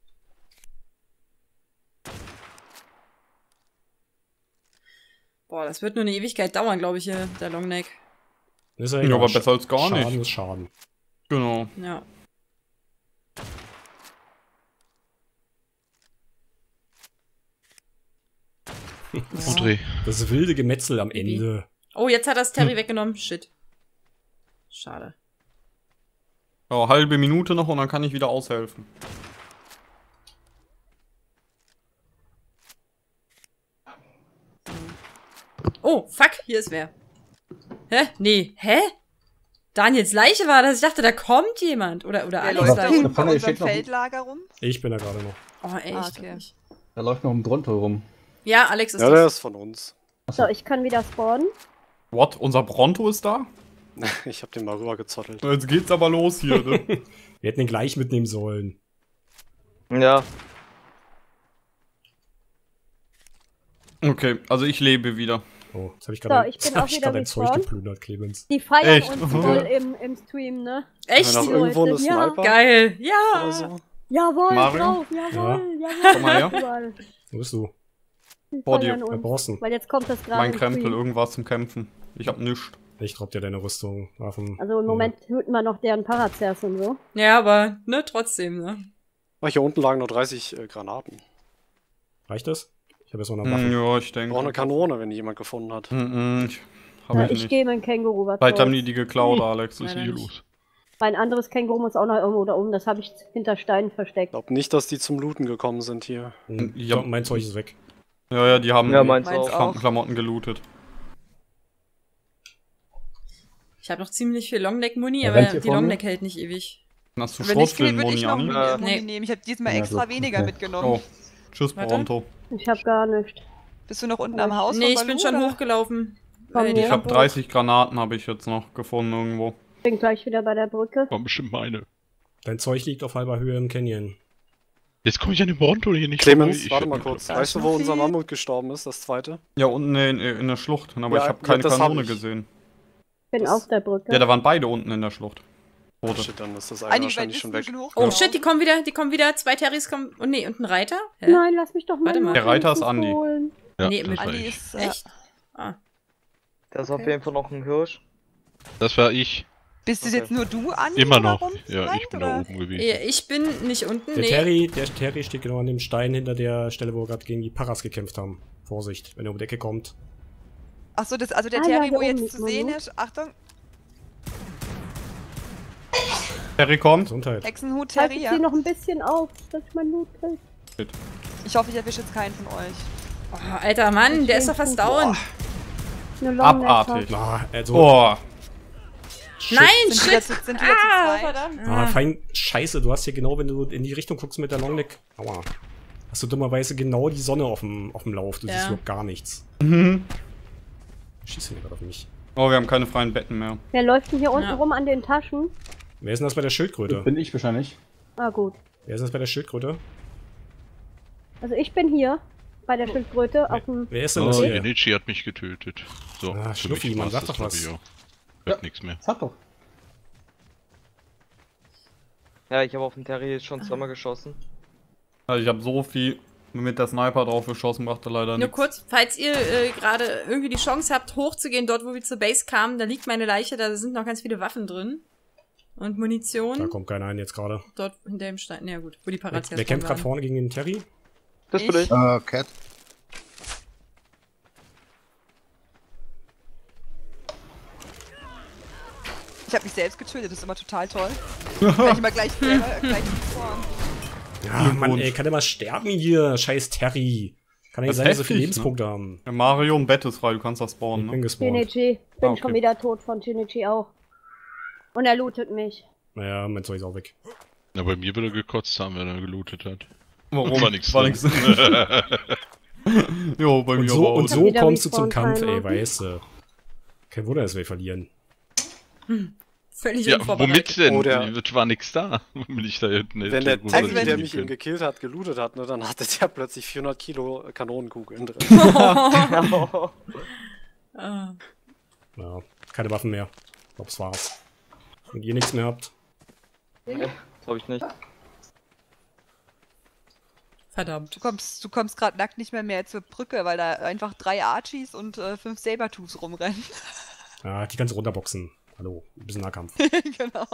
Boah, das wird nur eine Ewigkeit dauern, glaube ich, hier, der Longneck. Ist ja Ja, egal. aber besser als gar Schaden nicht. ist Schaden. Genau. Ja. André. Das wilde Gemetzel am Ende. Oh, jetzt hat das Terry weggenommen. Shit. Schade. Ja, halbe Minute noch und dann kann ich wieder aushelfen. Oh, fuck, hier ist wer. Hä? Nee, hä? Daniels Leiche war das. Ich dachte, da kommt jemand. Oder Der Alex läuft da Leiche. unten bei Hier unserem steht noch ein- Feldlager rum. Ich bin da gerade noch. Oh, echt? Ah, okay. Da läuft noch ein Bronto rum. Ja, Alex ist Ja, der das. ist von uns. So, ich kann wieder spawnen. What? Unser Bronto ist da? Ich hab den mal rübergezottelt. Jetzt geht's aber los hier, ne? Wir hätten ihn gleich mitnehmen sollen. Ja. Okay, also ich lebe wieder. Oh, jetzt habe ich So, gerade ich bin auch wieder ein Zeug respawned. geplündert, Clemens. Die feiern Echt? uns Mhm. voll im Stream, ne? Echt? Noch die irgendwo eine Leute, ja. Sniper? Geil. Oder Ja. so? Jawohl, Mario? drauf, jawohl, Komm mal her. jawohl. Wo bist du? Die Vor dir, feiern Bei uns. Borsten. Weil jetzt kommt das gerade Mein im Krempel, Stream. irgendwas zum Kämpfen. Ich hab nichts. Ich drop dir deine Rüstung. Waffen. Also im Moment hüten wir noch deren Parazers und so. Ja, aber, ne, trotzdem, ne? Ach, hier unten lagen nur 30 Granaten. Reicht das? Ich habe jetzt noch eine Waffe. Ja, ich Ich brauche eine denke. Kanone, wenn die jemand gefunden hat. Ich hab Ja, ich ich nicht. gehe mein Känguru was Vielleicht haben raus. die geklaut, Alex. Was ist denn hier los? Mein anderes Känguru muss auch noch irgendwo da oben. Das habe ich hinter Steinen Ich versteckt. glaube nicht, dass die zum Looten gekommen sind hier. Ja. So, mein Zeug ist weg. Ja, die haben Ja, die meins Meins auch. auch. Klamotten gelootet. Ich habe noch ziemlich viel Longneck-Muni, Ja, aber rennt hier die vor mir? Longneck hält nicht ewig. Hast du Wenn ich will, Schrotfilm, würde ich noch Moni? Muni Nee. nehmen. Ich habe diesmal Ja, extra so, weniger okay. mitgenommen. Oh. Tschüss, Warte. Bronto. Ich habe gar nichts. Bist du noch unten am Haus? Nee, von ich bin Baloo, schon oder? hochgelaufen. Komm, Die ja. Ich habe 30 Granaten habe ich jetzt noch gefunden irgendwo. Bin gleich wieder bei der Brücke. War bestimmt meine. Dein Zeug liegt auf halber Höhe im Canyon. Jetzt komme ich an den Bronto hier nicht Clemens, vorbei. warte Ich mal hab kurz. Da Weißt du, ist wo noch unser viel. Mammut gestorben ist, das zweite? Ja, unten in der Schlucht. Aber Ja, ich habe ja, keine das hab Kanone ich. gesehen. Bin Das- auf der Brücke. Ja, da waren beide unten in der Schlucht. Oh, Tote. shit, dann ist das eine Einige wahrscheinlich schon weg. hoch. Oh shit, die kommen wieder. 2 Terrys kommen. Oh nee, und ein Reiter? Hä? Nein, lass mich doch mal. Warte mal. Der Reiter ist Loot Andi. holen. Ja, Nee, das mit war Andi ich. ist. Echt? Ah. Da ist auf jeden Fall noch ein Hirsch. Das war ich. Bist es Okay. jetzt nur du, Andi? Immer oder noch. rum Ja, ich bin da oder? oben gewesen. Ich bin nicht unten, Der nee. Terry steht genau an dem Stein hinter der Stelle, wo wir gerade gegen die Paras gekämpft haben. Vorsicht, wenn er um die Ecke kommt. Achso, also der Ah, ja, Terry, hier wo oben jetzt liegt zu mein sehen Loot. ist. Achtung, Terry kommt. Gesundheit. Hexenhut Halt Terry, ich ja. sie noch ein bisschen auf, dass ich mein Loot krieg. Ich hoffe, ich erwische jetzt keinen von euch. Oh, alter Mann, der ist doch fast down. Eine Longneck Abartig. Ah, also, Oh, Nein, Sind wieder shit! zu zweit. Verdammt. fein, scheiße, du hast hier genau, wenn du in die Richtung guckst mit der Longneck, aua, hast du dummerweise genau die Sonne auf dem Lauf, du Ja. siehst überhaupt gar nichts. Schießt hier gerade auf mich. oh, wir haben keine freien Betten mehr. Wer läuft denn hier unten Ja. rum an den Taschen? Wer ist denn das bei der Schildkröte? Bin ich wahrscheinlich. Ah, gut. Wer ist das bei der Schildkröte? Also ich bin hier bei der Schildkröte auf dem. Wer ist denn Oh, das hier? Genichi hat mich getötet. So, Ah, für Schnuffi, mich man war's sagt das, doch was. glaub ich auch. Hört nichts mehr. Sag doch. Ja, ich habe auf den Terry jetzt schon zweimal geschossen. Also ich habe so viel mit der Sniper drauf geschossen, brachte leider Nur nichts. kurz, falls ihr gerade irgendwie die Chance habt, hochzugehen, dort wo wir zur Base kamen, da liegt meine Leiche, da sind noch ganz viele Waffen drin. Und Munition. Da kommt keiner ein jetzt gerade. Dort hinter dem Stein. Na gut, wo die Wer Parazers kämpft gerade vorne gegen den Terry? Das bin ich. Cat. Ich habe mich selbst getötet, das ist immer total toll. Kann ich mal gleich vorn. Ja, Mann, ey, kann der mal sterben hier, scheiß Terry. Kann ja nicht sein, dass er so viele Lebenspunkte haben. Ja, Mario und Bett ist frei, du kannst das spawnen, Ich bin ne? gespawnt. Shinichi. Bin okay. schon wieder tot von Shinichi auch. Und er lootet mich. Naja, mein Zeug ist auch weg. Na, bei mir würde er gekotzt haben, wenn er gelootet hat. Warum? War nix War drin. nix. Jo, bei mir aber auch. Und so Wieder kommst du zum Respawn Kampf, ey, Timer. weißt du. Kein Wunder, dass wir verlieren. Völlig Ja, unvorbereitet. womit denn? Oder- Es war nix da. Bin ich da hinten. Wenn der wo wir Terry, nicht der hingehen mich können. gekillt hat, gelootet hat, ne, dann hatte der plötzlich 400 Kilo Kanonenkugeln drin. Ah. Ja, keine Waffen mehr. Ich glaub, das war's. Und ihr nichts mehr habt. Glaube ich nicht. Verdammt. Du kommst gerade nackt nicht mehr zur Brücke, weil da einfach 3 Archies und 5 Sabertooths rumrennen. Ja, die kannst du runterboxen. Hallo, ein bisschen Nahkampf. Genau.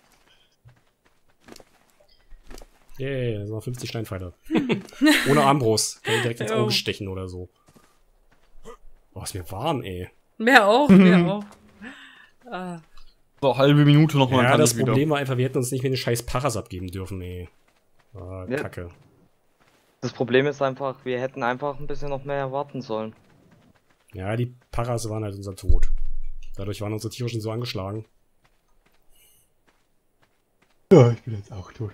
Yay, das sind noch 50 Steinpfeile. Ohne Armbrust. Kann ich direkt ins Jo. Auge stechen oder so. Boah, ist mir warm, ey. Mir auch, mir auch. Ah. So, halbe Minute noch mal. Ja, kann das ich wieder. Problem war einfach, wir hätten uns nicht mehr den scheiß Paras abgeben dürfen, ey. Ah, Ja. Kacke. Das Problem ist einfach, wir hätten einfach ein bisschen noch mehr warten sollen. Ja, die Paras waren halt unser Tod. Dadurch waren unsere Tiere schon so angeschlagen. Ja, ich bin jetzt auch tot.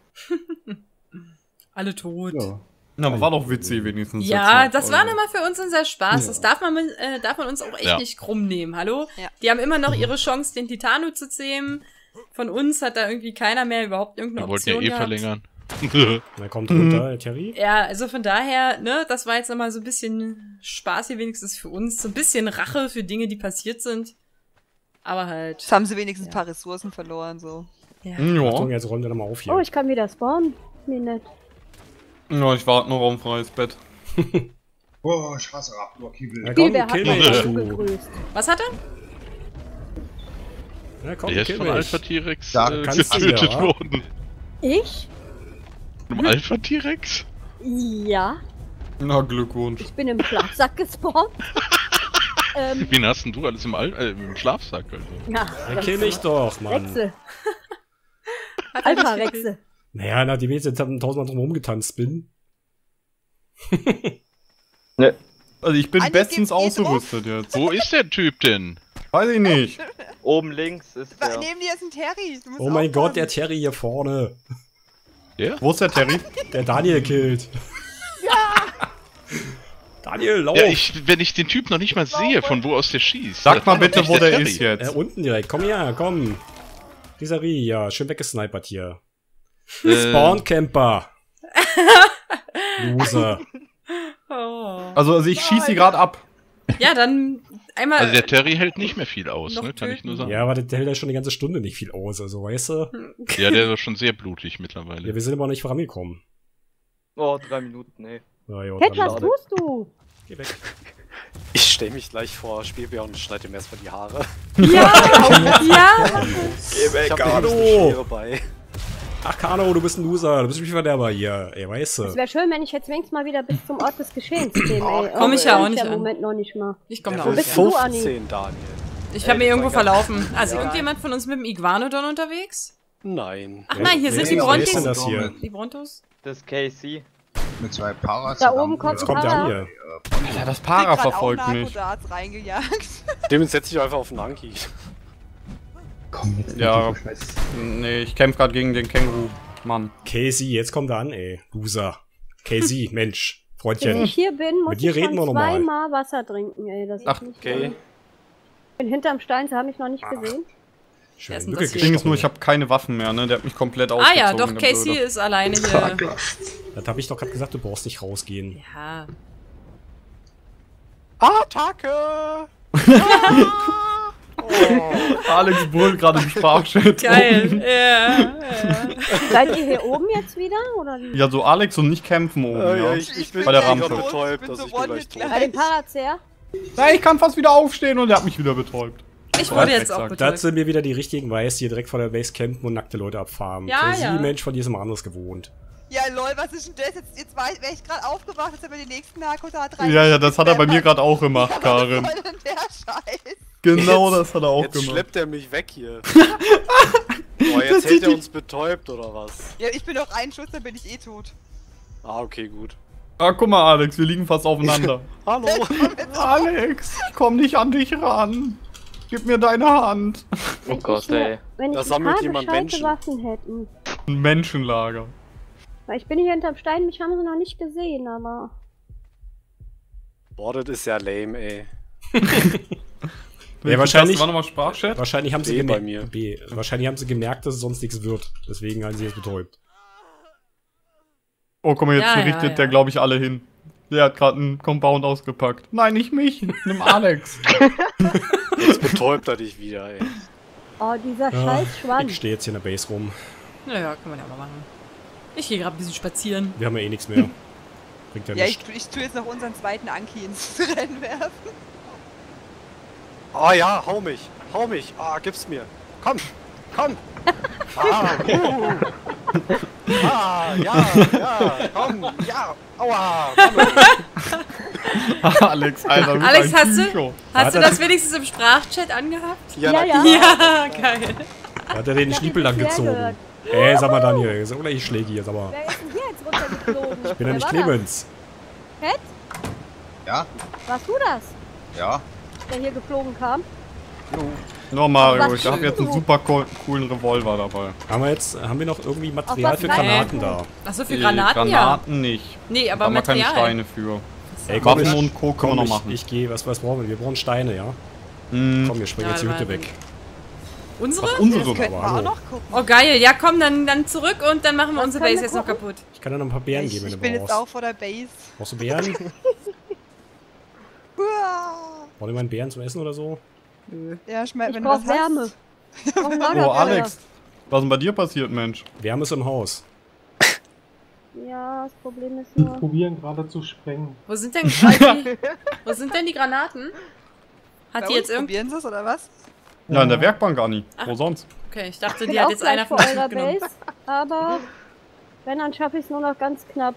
Alle tot. Ja. Na, aber war doch witzig wenigstens. Ja, jetzt noch, das war oder? immer für uns unser Spaß. Das darf man uns auch echt Ja. nicht krumm nehmen. Hallo? Ja. Die haben immer noch ihre Chance, den Titano zu zähmen. Von uns hat da irgendwie keiner mehr überhaupt irgendeine Wir wollten ja Option eh gehabt. verlängern. Na, kommt runter, Terry. Ja, also von daher, ne, das war jetzt nochmal so ein bisschen Spaß hier wenigstens für uns. So ein bisschen Rache für Dinge, die passiert sind. Aber halt. Jetzt haben sie wenigstens Ja. ein paar Ressourcen verloren, so. Ja. Achtung, Ja. jetzt räumt er nochmal auf hier. Oh, ich kann wieder spawnen. Wie nett. Ja, ich warte noch auf ein freies Bett. Oh, ich hasse Raptor-Kibbel. Na komm, Viel, wer hat kill mich mich, schon du. gegrüßt? Was hat er? Na komm, Der ist kill von mich. Alpha T-Rex Da kannst du getötet ja. worden. Ich? Vom Alpha T-Rex? Ja. Na, Glückwunsch. Ich bin im Schlafsack gespawnt. Wen hast denn du alles im Schlafsack? Also? Ja, Ja, kill mich doch, Mann. Rechse. Hat er dich gekillt? Alpha-Rechse. Naja, nachdem ich jetzt 1000-mal drum rumgetanzt bin. Also ich bin Eigentlich bestens geht's eh drauf. ausgerüstet jetzt. Wo ist der Typ denn? Weiß ich nicht. Oben links ist der. Neben dir ist ein Terry. Du musst Oh mein Gott, der aufpassen. Terry hier vorne. Wo ist der Terry? Der Daniel killt. Ja! Daniel, lauf! Ja, wenn ich den Typ noch nicht mal sehe, von wo aus der schießt. Sag mal dann bitte, nicht wo der Terry. ist jetzt. Unten direkt. Komm her, komm. Dieser Rie, ja, schön weggesnipert hier. Spawncamper. Loser. Oh. Also ich schieße sie gerade ab. Ja, dann einmal. Also der Terry hält nicht mehr viel aus, Noch ne? Kann ich nur sagen. Ja, aber der hält ja schon die ganze Stunde nicht viel aus, also weißt du? Ja, der ist schon sehr blutig mittlerweile. Ja, wir sind aber noch nicht vorangekommen. Oh, 3 Minuten, nee. Ja, jo, Ted, dran. was tust du? Geh weg. Ich stelle mich gleich vor Spielbär und schneide ihm erstmal die Haare. Ja! Ja! Geh weg, Ich hab Kano! eine Schere bei. Ach, Kano, du bist ein Loser, du bist ein Spielverderber hier. Ey, weißt Es du? wäre schön, wenn ich jetzt wenigstens mal wieder bis zum Ort des Geschehens käme, ey. Komm ich ja Aber auch nicht im an. Moment noch nicht mal. Ich komme da Level auch bist nicht du, an. Anni? 15, Daniel. Ich habe mir irgendwo mein Gott. verlaufen. Also Ja. irgendjemand von uns mit dem Iguanodon unterwegs? Nein. Ach nein, hier Wer sind die ist- wer ist denn Brontos. das hier? Die Brontos? Das ist KC. Mit 2 Paras. Da oben kommt Jetzt kommt der Para. hier. Ja, das Ich Para bin grad verfolgt auch mich. Narcodarts reingejagt. Dem setze ich einfach auf den Anki. Komm, jetzt Ja. nicht so scheiß. Nee, ich kämpfe gerade gegen den Känguru-Mann. Casey, jetzt kommt er an, ey. Loser. Casey, Mensch. Bis Freundchen. ich hier bin, muss Mit dir ich reden wir schon noch mal. zweimal Wasser trinken, ey. Das Ach, ist nicht okay. Ich bin hinterm Stein, sie haben mich noch nicht gesehen. Wer ist Schön, denn wirklich das Das Ding ist nur, gestochen. ich habe keine Waffen mehr, ne? Der hat mich komplett Ah ausgezogen. ja, doch, der Casey Blöde. ist alleine hier. Das habe ich doch gerade gesagt, du brauchst nicht rausgehen. Ja. Attacke! Alex Bull gerade im Sprachchat. Geil. Ja, ja. Seid ihr hier oben jetzt wieder? Oder wie? Ja, so Alex und nicht kämpfen oben, ja. Ich bin Bei der gerade Rampe. betäubt, Ich bin dass so ich bin gleich one-hit tot. gleich. Bei dem Parazer? Nein, ich kann fast wieder aufstehen und er hat mich wieder betäubt. Ich wurde jetzt exakt. auch Das betäubt. sind mir wieder die richtigen Weiß, die hier direkt vor der Base campen und nackte Leute abfarmen. Ja, Casey, ja. Mensch, von dir ist immer anderes gewohnt. Ja, lol, was ist denn das? Jetzt wäre ich gerade aufgewacht, jetzt haben wir die nächsten Nahkontakt 3. Ja, das hat er bei mir gerade auch gemacht, ja, Karin. was soll denn der Scheiß? Genau, das hat er auch Jetzt gemacht. schleppt er mich weg hier. Boah, jetzt hält er uns betäubt, oder was? Ja, ich bin noch einen Schuss, dann bin ich eh tot. Ah, okay, gut. Ah, guck mal, Alex, wir liegen fast aufeinander. Hallo. Alex, komm nicht an dich ran. Gib mir deine Hand. Oh Gott, ey. Wenn Da ich sammelt ein jemand paar Menschen. Waffen hätten. Ein Menschenlager. Weil ich bin hier hinterm Stein, mich haben sie noch nicht gesehen, aber... Boah, das ist ja lame, ey. Ja, wahrscheinlich, War nochmal Sprachchat? wahrscheinlich haben sie B bei gemerkt, mir. wahrscheinlich haben sie gemerkt, dass es sonst nichts wird. Deswegen haben sie jetzt betäubt. Oh, guck mal, jetzt Ja, richtet ja. der, glaube ich, alle hin. Der hat gerade einen Compound ausgepackt. Nein, nicht mich. Nimm Alex. Jetzt betäubt er dich wieder, ey. Oh, dieser Ja, scheiß Schwanz. ich stehe jetzt hier in der Base rum. Naja, kann man ja mal machen. Ich gehe gerade ein bisschen spazieren. Wir haben ja eh nichts mehr. Bringt ja Ja, nichts. ich tue jetzt noch unseren zweiten Anki ins Rennen werfen. Ah ja, hau mich. Hau mich. Ah, gib's mir. Komm. Komm. Ja, komm. Ja. Aua. Alex, Alter, du bist Alex, ein hast du, Psycho. hast du das wenigstens im Sprachchat angehabt? Ja, Ja, na ja. klar. Ja, geil. Hat er den Ich hab Schniepel das lang bisher gezogen? gehört. Sag mal Daniel, oder ich schläge hier, sag mal. Wer ist denn hier jetzt runtergeflogen? Ich bin ja nicht Clemens. Ted? Ja? Warst du das, Ja? der hier geflogen kam? No, Mario, Was ich habe jetzt einen du? super coolen Revolver dabei. Haben wir noch irgendwie Material was für rein? Granaten da? Achso, für Granaten, Granaten nicht. ja. Nee, Da aber haben wir keine Material. Steine für. Ey, komm, Waffen und Co. können wir noch machen. Ich gehe, was brauchen wir? Wir brauchen Steine, ja? Hm, Komm, wir springen Ja, jetzt die Hütte warte. weg. Unsere? Was, Das unsere? könnten wir Aber auch hallo. noch gucken. Oh geil, ja komm, dann zurück und dann machen wir Was unsere können Base wir jetzt noch gucken? kaputt. Ich kann dir noch ein paar Beeren Ich, geben, wenn ich du bin jetzt brauchst. auch vor der Base. Brauchst du Beeren? Uah. Braucht jemand Beeren zum Essen oder so? Ja, schmeckt, Ich wenn du brauch was Wärme. hast. Ich brauch ein Oh, Lagerfeuer. Alex, was ist denn bei dir passiert, Mensch? Wärme ist im Haus. Ja, das Problem ist nur... probieren gerade zu sprengen. Wo sind denn wo sind denn die Granaten? Hat Bei die uns jetzt irgendwie... probieren sie es oder was? Ja, in der Werkbank, Anni. Wo sonst? Okay, ich dachte, Ich bin die hat auch jetzt gleich einer vor von uns eurer mitgenommen. Base, aber wenn, dann schaffe ich es nur noch ganz knapp.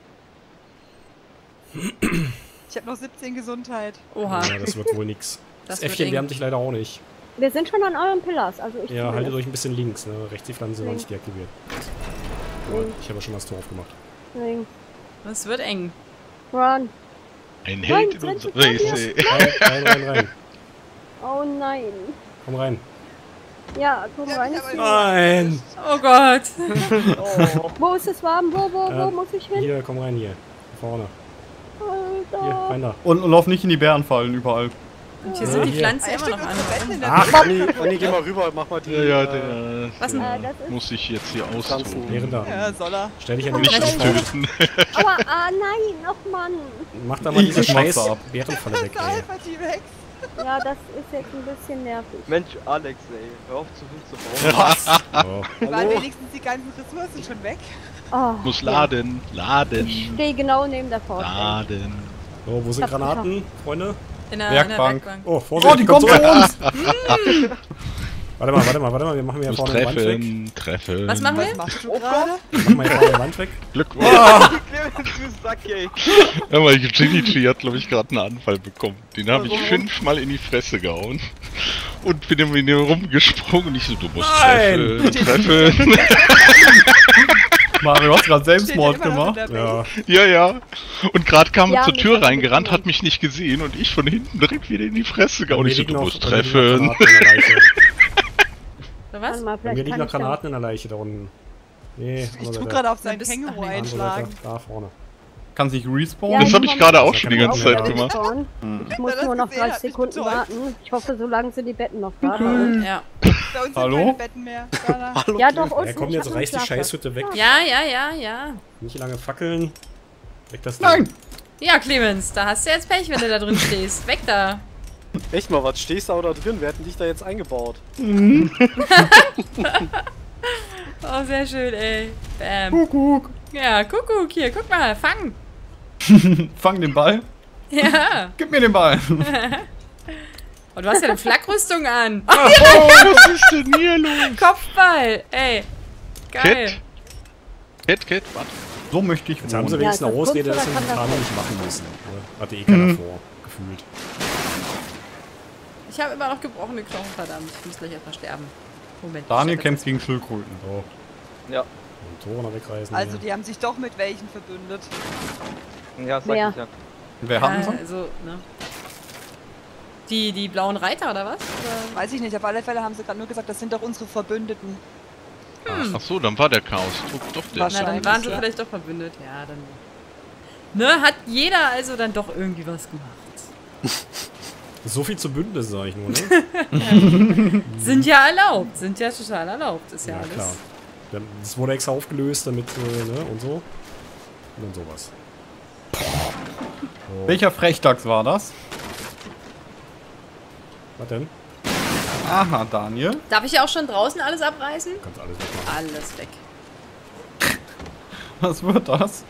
Ich habe noch 17 Gesundheit. Oha. Ja, das wird wohl nix. Das Das wird Äffchen eng. wärmt dich leider auch nicht. Wir sind schon an euren Pillars, also ich Ja, haltet zumindest. euch ein bisschen links, ne? Rechts die Pflanze noch Links. nicht deaktiviert. Links. Ich habe ja schon das Tor aufgemacht. Deswegen. Das wird eng. Run. Ein Nein, Held in 20 unserer Race. Rein. Oh nein. Komm rein. Ja, komm Ja, rein. ich ist hab gut. Nein! Oh Gott. Wo ist es warm? Wo muss ich hin? Hier, komm rein, hier. Vorne. Hier, Alter. rein da. Und lauf nicht in die Bärenfallen überall. Und hier sind die hier. Pflanzen Ah, immer stimmt, noch unsere Betten in an. der Anni, geh mal rüber, mach mal die... Ja, der Was denn? der Das ist- muss ich jetzt hier Pflanzen. austoben. Während da. Ja, soll er. Stell dich an den Nicht Scheiß. töten. Aua, nein, ach Mann. Mach da mal diese Ich mach's scheiß ab. Bärenfalle weg, Der ey. Alpha T-Rex. Ja, das ist jetzt ein bisschen nervig. Mensch, Alex, ey, hör auf zu viel zu bauen. So. Waren wenigstens die ganzen Ressourcen schon weg? Oh, Muss ja. laden, Ich laden, stehe genau neben der Faust. laden. So, wo sind Hab's Granaten, Freunde? In der Werkbank. Werkbank. Oh, Vorsicht, Oh, die kommt zu uns! Warte mal, wir machen hier Muss vorne die Wand weg. treffen. Was machen Was wir? machst du gerade? Machen wir hier vorne die Wand weg. Glückwunsch. Clemens, du Sack, ey. Ja, weil Ginny hat, glaube ich, gerade einen Anfall bekommen. Den habe ich 5-mal in die Fresse gehauen. Und bin mit ihm rumgesprungen und ich so, du musst Nein! treffen. Mario, hast gerade Selbstmord Steht immer noch in gemacht. der Base. Ja. Ja. Und gerade kam er Ja, zur mit Tür seinem reingerannt, Mitbewohner. hat mich nicht gesehen und ich von hinten direkt wieder in die Fresse gehauen. Mir Ich so, liegen du noch- musst bei mir liegen noch treffen. Granaten in der Leiche. Oder Warte was? mal, Bei vielleicht mir liegen kann noch ich da... Granaten in der Leiche da unten. Nee, Ich andere tu Seite. gerade auf seinen bist- Känguru ach nee, Andere Seite. einschlagen. Da vorne. Kann sich respawnen? Das habe ich gerade auch schon die ganze Zeit Ja. gemacht. Ich muss das nur noch gesehen 30 hat, mich Sekunden betäubt. warten. Ich hoffe, so lange sind die Betten noch da. Ja. Bei uns Hallo? sind keine Betten mehr. Dana. Ja, doch, unten. Ja, komm, ich jetzt hab reiß die einen Schlafsack. Scheißhütte weg. Ja. Nicht lange fackeln. Weg das Nein! Ding. Ja, Clemens, da hast du jetzt Pech, wenn du da drin stehst. Weg da. Echt mal, was stehst du da drin? Wir hätten dich da jetzt eingebaut. Oh, sehr schön, ey. Bam. Kuckuck. Ja, Kuckuck, hier, guck mal, fang. Fang den Ball. Ja. Gib mir den Ball. Oh, du hast ja eine Flakrüstung an. Oh, was ist denn hier los? Kopfball, ey. Geil. Cat? Cat, warte. So möchte ich Jetzt haben sie wohnen. wenigstens eine ist das Ausrede, kurz dass sie oder den kann das Vulkan nicht machen müssen. Hatte eh keiner vor, gefühlt. Ich habe immer noch gebrochene Knochen, verdammt. Ich muss gleich erstmal sterben. Moment. Daniel ich kämpft gegen Schildkröten. So, Ja. und Tore noch wegreißen. Also hier. die haben sich doch mit welchen verbündet. Ja, sag Wer? ich ja. Wer hatten sie? Also, ne? Die blauen Reiter, oder was? Oder? Weiß ich nicht, auf alle Fälle haben sie gerade nur gesagt, das sind doch unsere Verbündeten. Ach so, dann war der Chaos-Druck doch der. Na, dann Wahrscheinlich, waren sie ja. vielleicht doch verbündet. Ja, dann... Ne, hat jeder also dann doch irgendwie was gemacht. So viel zu Bündnis, sag ich nur, ne? Sind ja erlaubt. Sind ja total erlaubt. Ist ja, Ja, alles. klar. Das wurde extra aufgelöst, damit, ne, und so. Und dann sowas. So. Welcher Frechdachs war das? Was denn? Aha, Daniel. Darf ich ja auch schon draußen alles abreißen? Kannst alles wegmachen. Alles weg. Was wird das?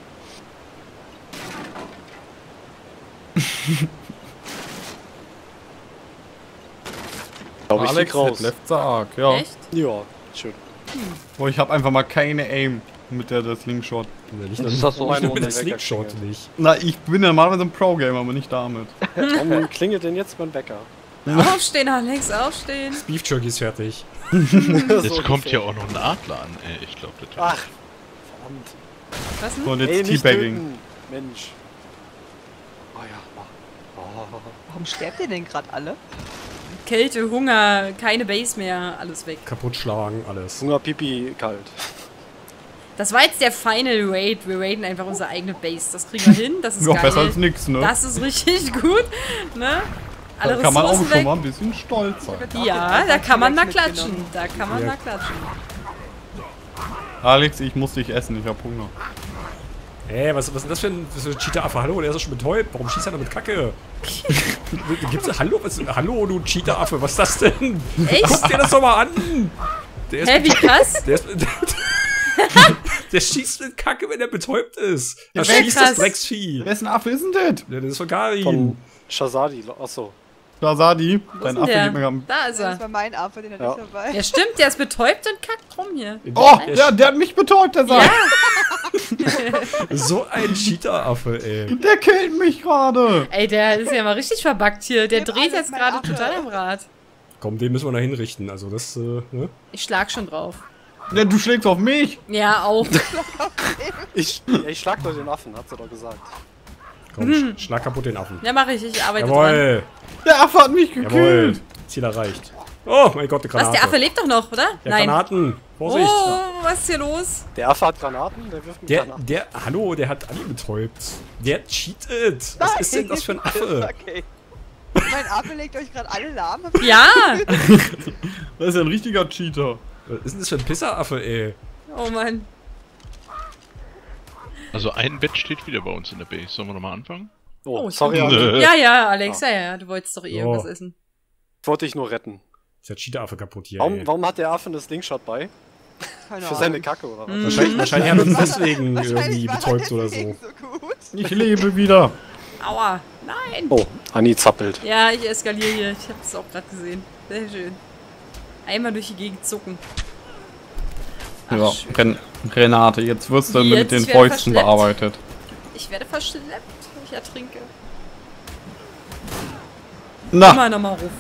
Glaube ich, Alex flieg raus. left the arc, ja. Echt? Ja, schön. Oh, ich habe einfach mal keine Aim mit der Slingshot. Ja, nicht Das ist das so Meine mit der Runde Slingshot weggeklingelt. nicht. Na, ich bin ja normalerweise ein Pro-Gamer, aber nicht damit. Warum klingelt denn jetzt mein Wecker? Aufstehen, Alex, aufstehen. Beef Jerky ist fertig. Jetzt kommt ja auch noch ein Adler an, ey. Ich glaube, das Ach, verdammt. Was denn? So, und Ey, jetzt nicht Teabagging. töten. Mensch. Oh ja. Oh. Warum sterbt ihr denn gerade alle? Kälte, Hunger, keine Base mehr, alles weg. Kaputt schlagen, alles. Hunger, Pipi, kalt. Das war jetzt der Final Raid. Wir raiden einfach unsere eigene Base. Das kriegen wir hin, das ist Ja, geil. besser als nix, ne? Das ist richtig gut, ne? Alle Da kann man auch Ressourcen schon weg. mal ein bisschen stolz sein. Ja, da kann man mal mitgenommen. klatschen. Da kann man Ja. mal klatschen. Alex, ich muss dich essen, ich hab Hunger. Ey, was ist das für ein Cheater-Affe? Hallo, der ist doch schon betäubt. Warum schießt er damit Kacke? Gibt's Hallo, hallo, du Cheater-Affe, was ist das denn? Echt? Guck dir das doch mal an! Der ist Hä, wie krass? Der, ist, der schießt mit Kacke, wenn er betäubt ist. Ja, Das wer schießt krass. das Drecksvieh. Wessen Affe ist denn das? Ja, das ist von Garin. Von Shazadi. Achso. Shazadi, Wo ist dein denn Affe der? geht mir am... Da ist Das er. war mein Affe, den hatte Ja. ich dabei. Ja, stimmt, der ist betäubt und kackt rum hier. Oh, der hat mich betäubt, der sagt. So ein Cheater-Affe, ey. Der killt mich gerade. Ey, der ist ja mal richtig verbuggt hier. Der Gib dreht alles, jetzt mein gerade Affe. total am Rad. Komm, den müssen wir noch hinrichten. Also das, ne? Ich schlag schon drauf. Ja, du schlägst auf mich. Ja, auch. Ich schlag doch den Affen, hat sie doch gesagt. Komm, schlag kaputt den Affen. Ja, mache ich. Ich arbeite dran. Jawohl. Der Affe hat mich gekillt. Jawohl. Ziel erreicht. Oh mein Gott, die Granate. Was, der Affe lebt doch noch, oder? Ja, Nein. Granaten. Vorsicht. Oh, was ist hier los? Der Affe hat Granaten, der wirft mit Granaten. Hallo, der hat alle betäubt. Der cheatet. Was ist denn das für ein Affe? Okay. Mein Affe legt euch gerade alle lahm. Ja. Das ist ja ein richtiger Cheater. Was ist denn das für ein Pisseraffe, ey? Oh Mann. Also ein Bett steht wieder bei uns in der Base. Sollen wir nochmal anfangen? Oh, sorry, stimmt. Andi. Ja, ja, Alex, ja, du wolltest doch eh So. irgendwas essen. Wollte ich nur retten. Ist der Cheater-Affe kaputt hier, Warum, ey. warum hat der Affe eine Slingshot bei? Keine Für seine Kacke oder was? Wahrscheinlich hat er uns deswegen Wahrscheinlich irgendwie war er betäubt oder so. deswegen so gut. Ich lebe wieder. Aua. Nein. Oh, Anni zappelt. Ja, ich eskaliere hier. Ich habe es auch gerade gesehen. Sehr schön. Einmal durch die Gegend zucken. Ach, Ja, schön. Renate, jetzt wirst du Wie mit jetzt? den Ich werde Fäusten verschleppt. bearbeitet. Ich werde verschleppt. Ich ertrinke. Na, Immer nochmal ruf.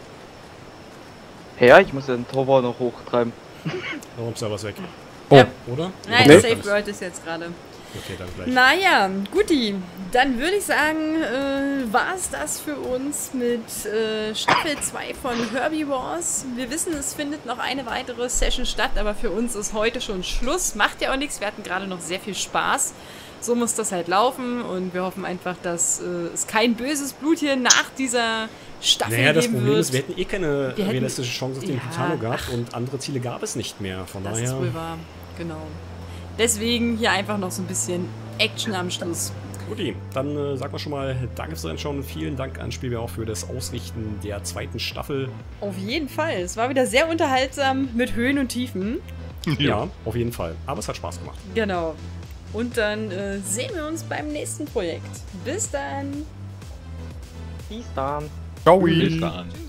Ja, ich muss ja den Torwart noch hochtreiben. Warum ist da was weg? Oh. Ja. Oder? Nein, Nee. Safe World ist jetzt gerade. Okay, dann gleich. Naja, guti. Dann würde ich sagen, war es das für uns mit Staffel 2 von Herbivores. Wir wissen, es findet noch eine weitere Session statt, aber für uns ist heute schon Schluss. Macht ja auch nichts, wir hatten gerade noch sehr viel Spaß. So muss das halt laufen und wir hoffen einfach, dass es kein böses Blut hier nach dieser Staffel Naja, das geben Problem wird. ist, wir hätten eh keine Wir hätten- realistische Chance auf den Ja, Putano gehabt und andere Ziele gab es nicht mehr. Von Das daher. ist wohl wahr, genau. Deswegen hier einfach noch so ein bisschen Action am Schluss. Guti, dann sagen wir schon mal danke fürs Reinschauen und vielen Dank an Spielwehr auch für das Ausrichten der zweiten Staffel. Auf jeden Fall. Es war wieder sehr unterhaltsam mit Höhen und Tiefen. Ja, auf jeden Fall. Aber es hat Spaß gemacht. Genau. Und dann sehen wir uns beim nächsten Projekt. Bis dann. Bis dann. ciao. Bis dann.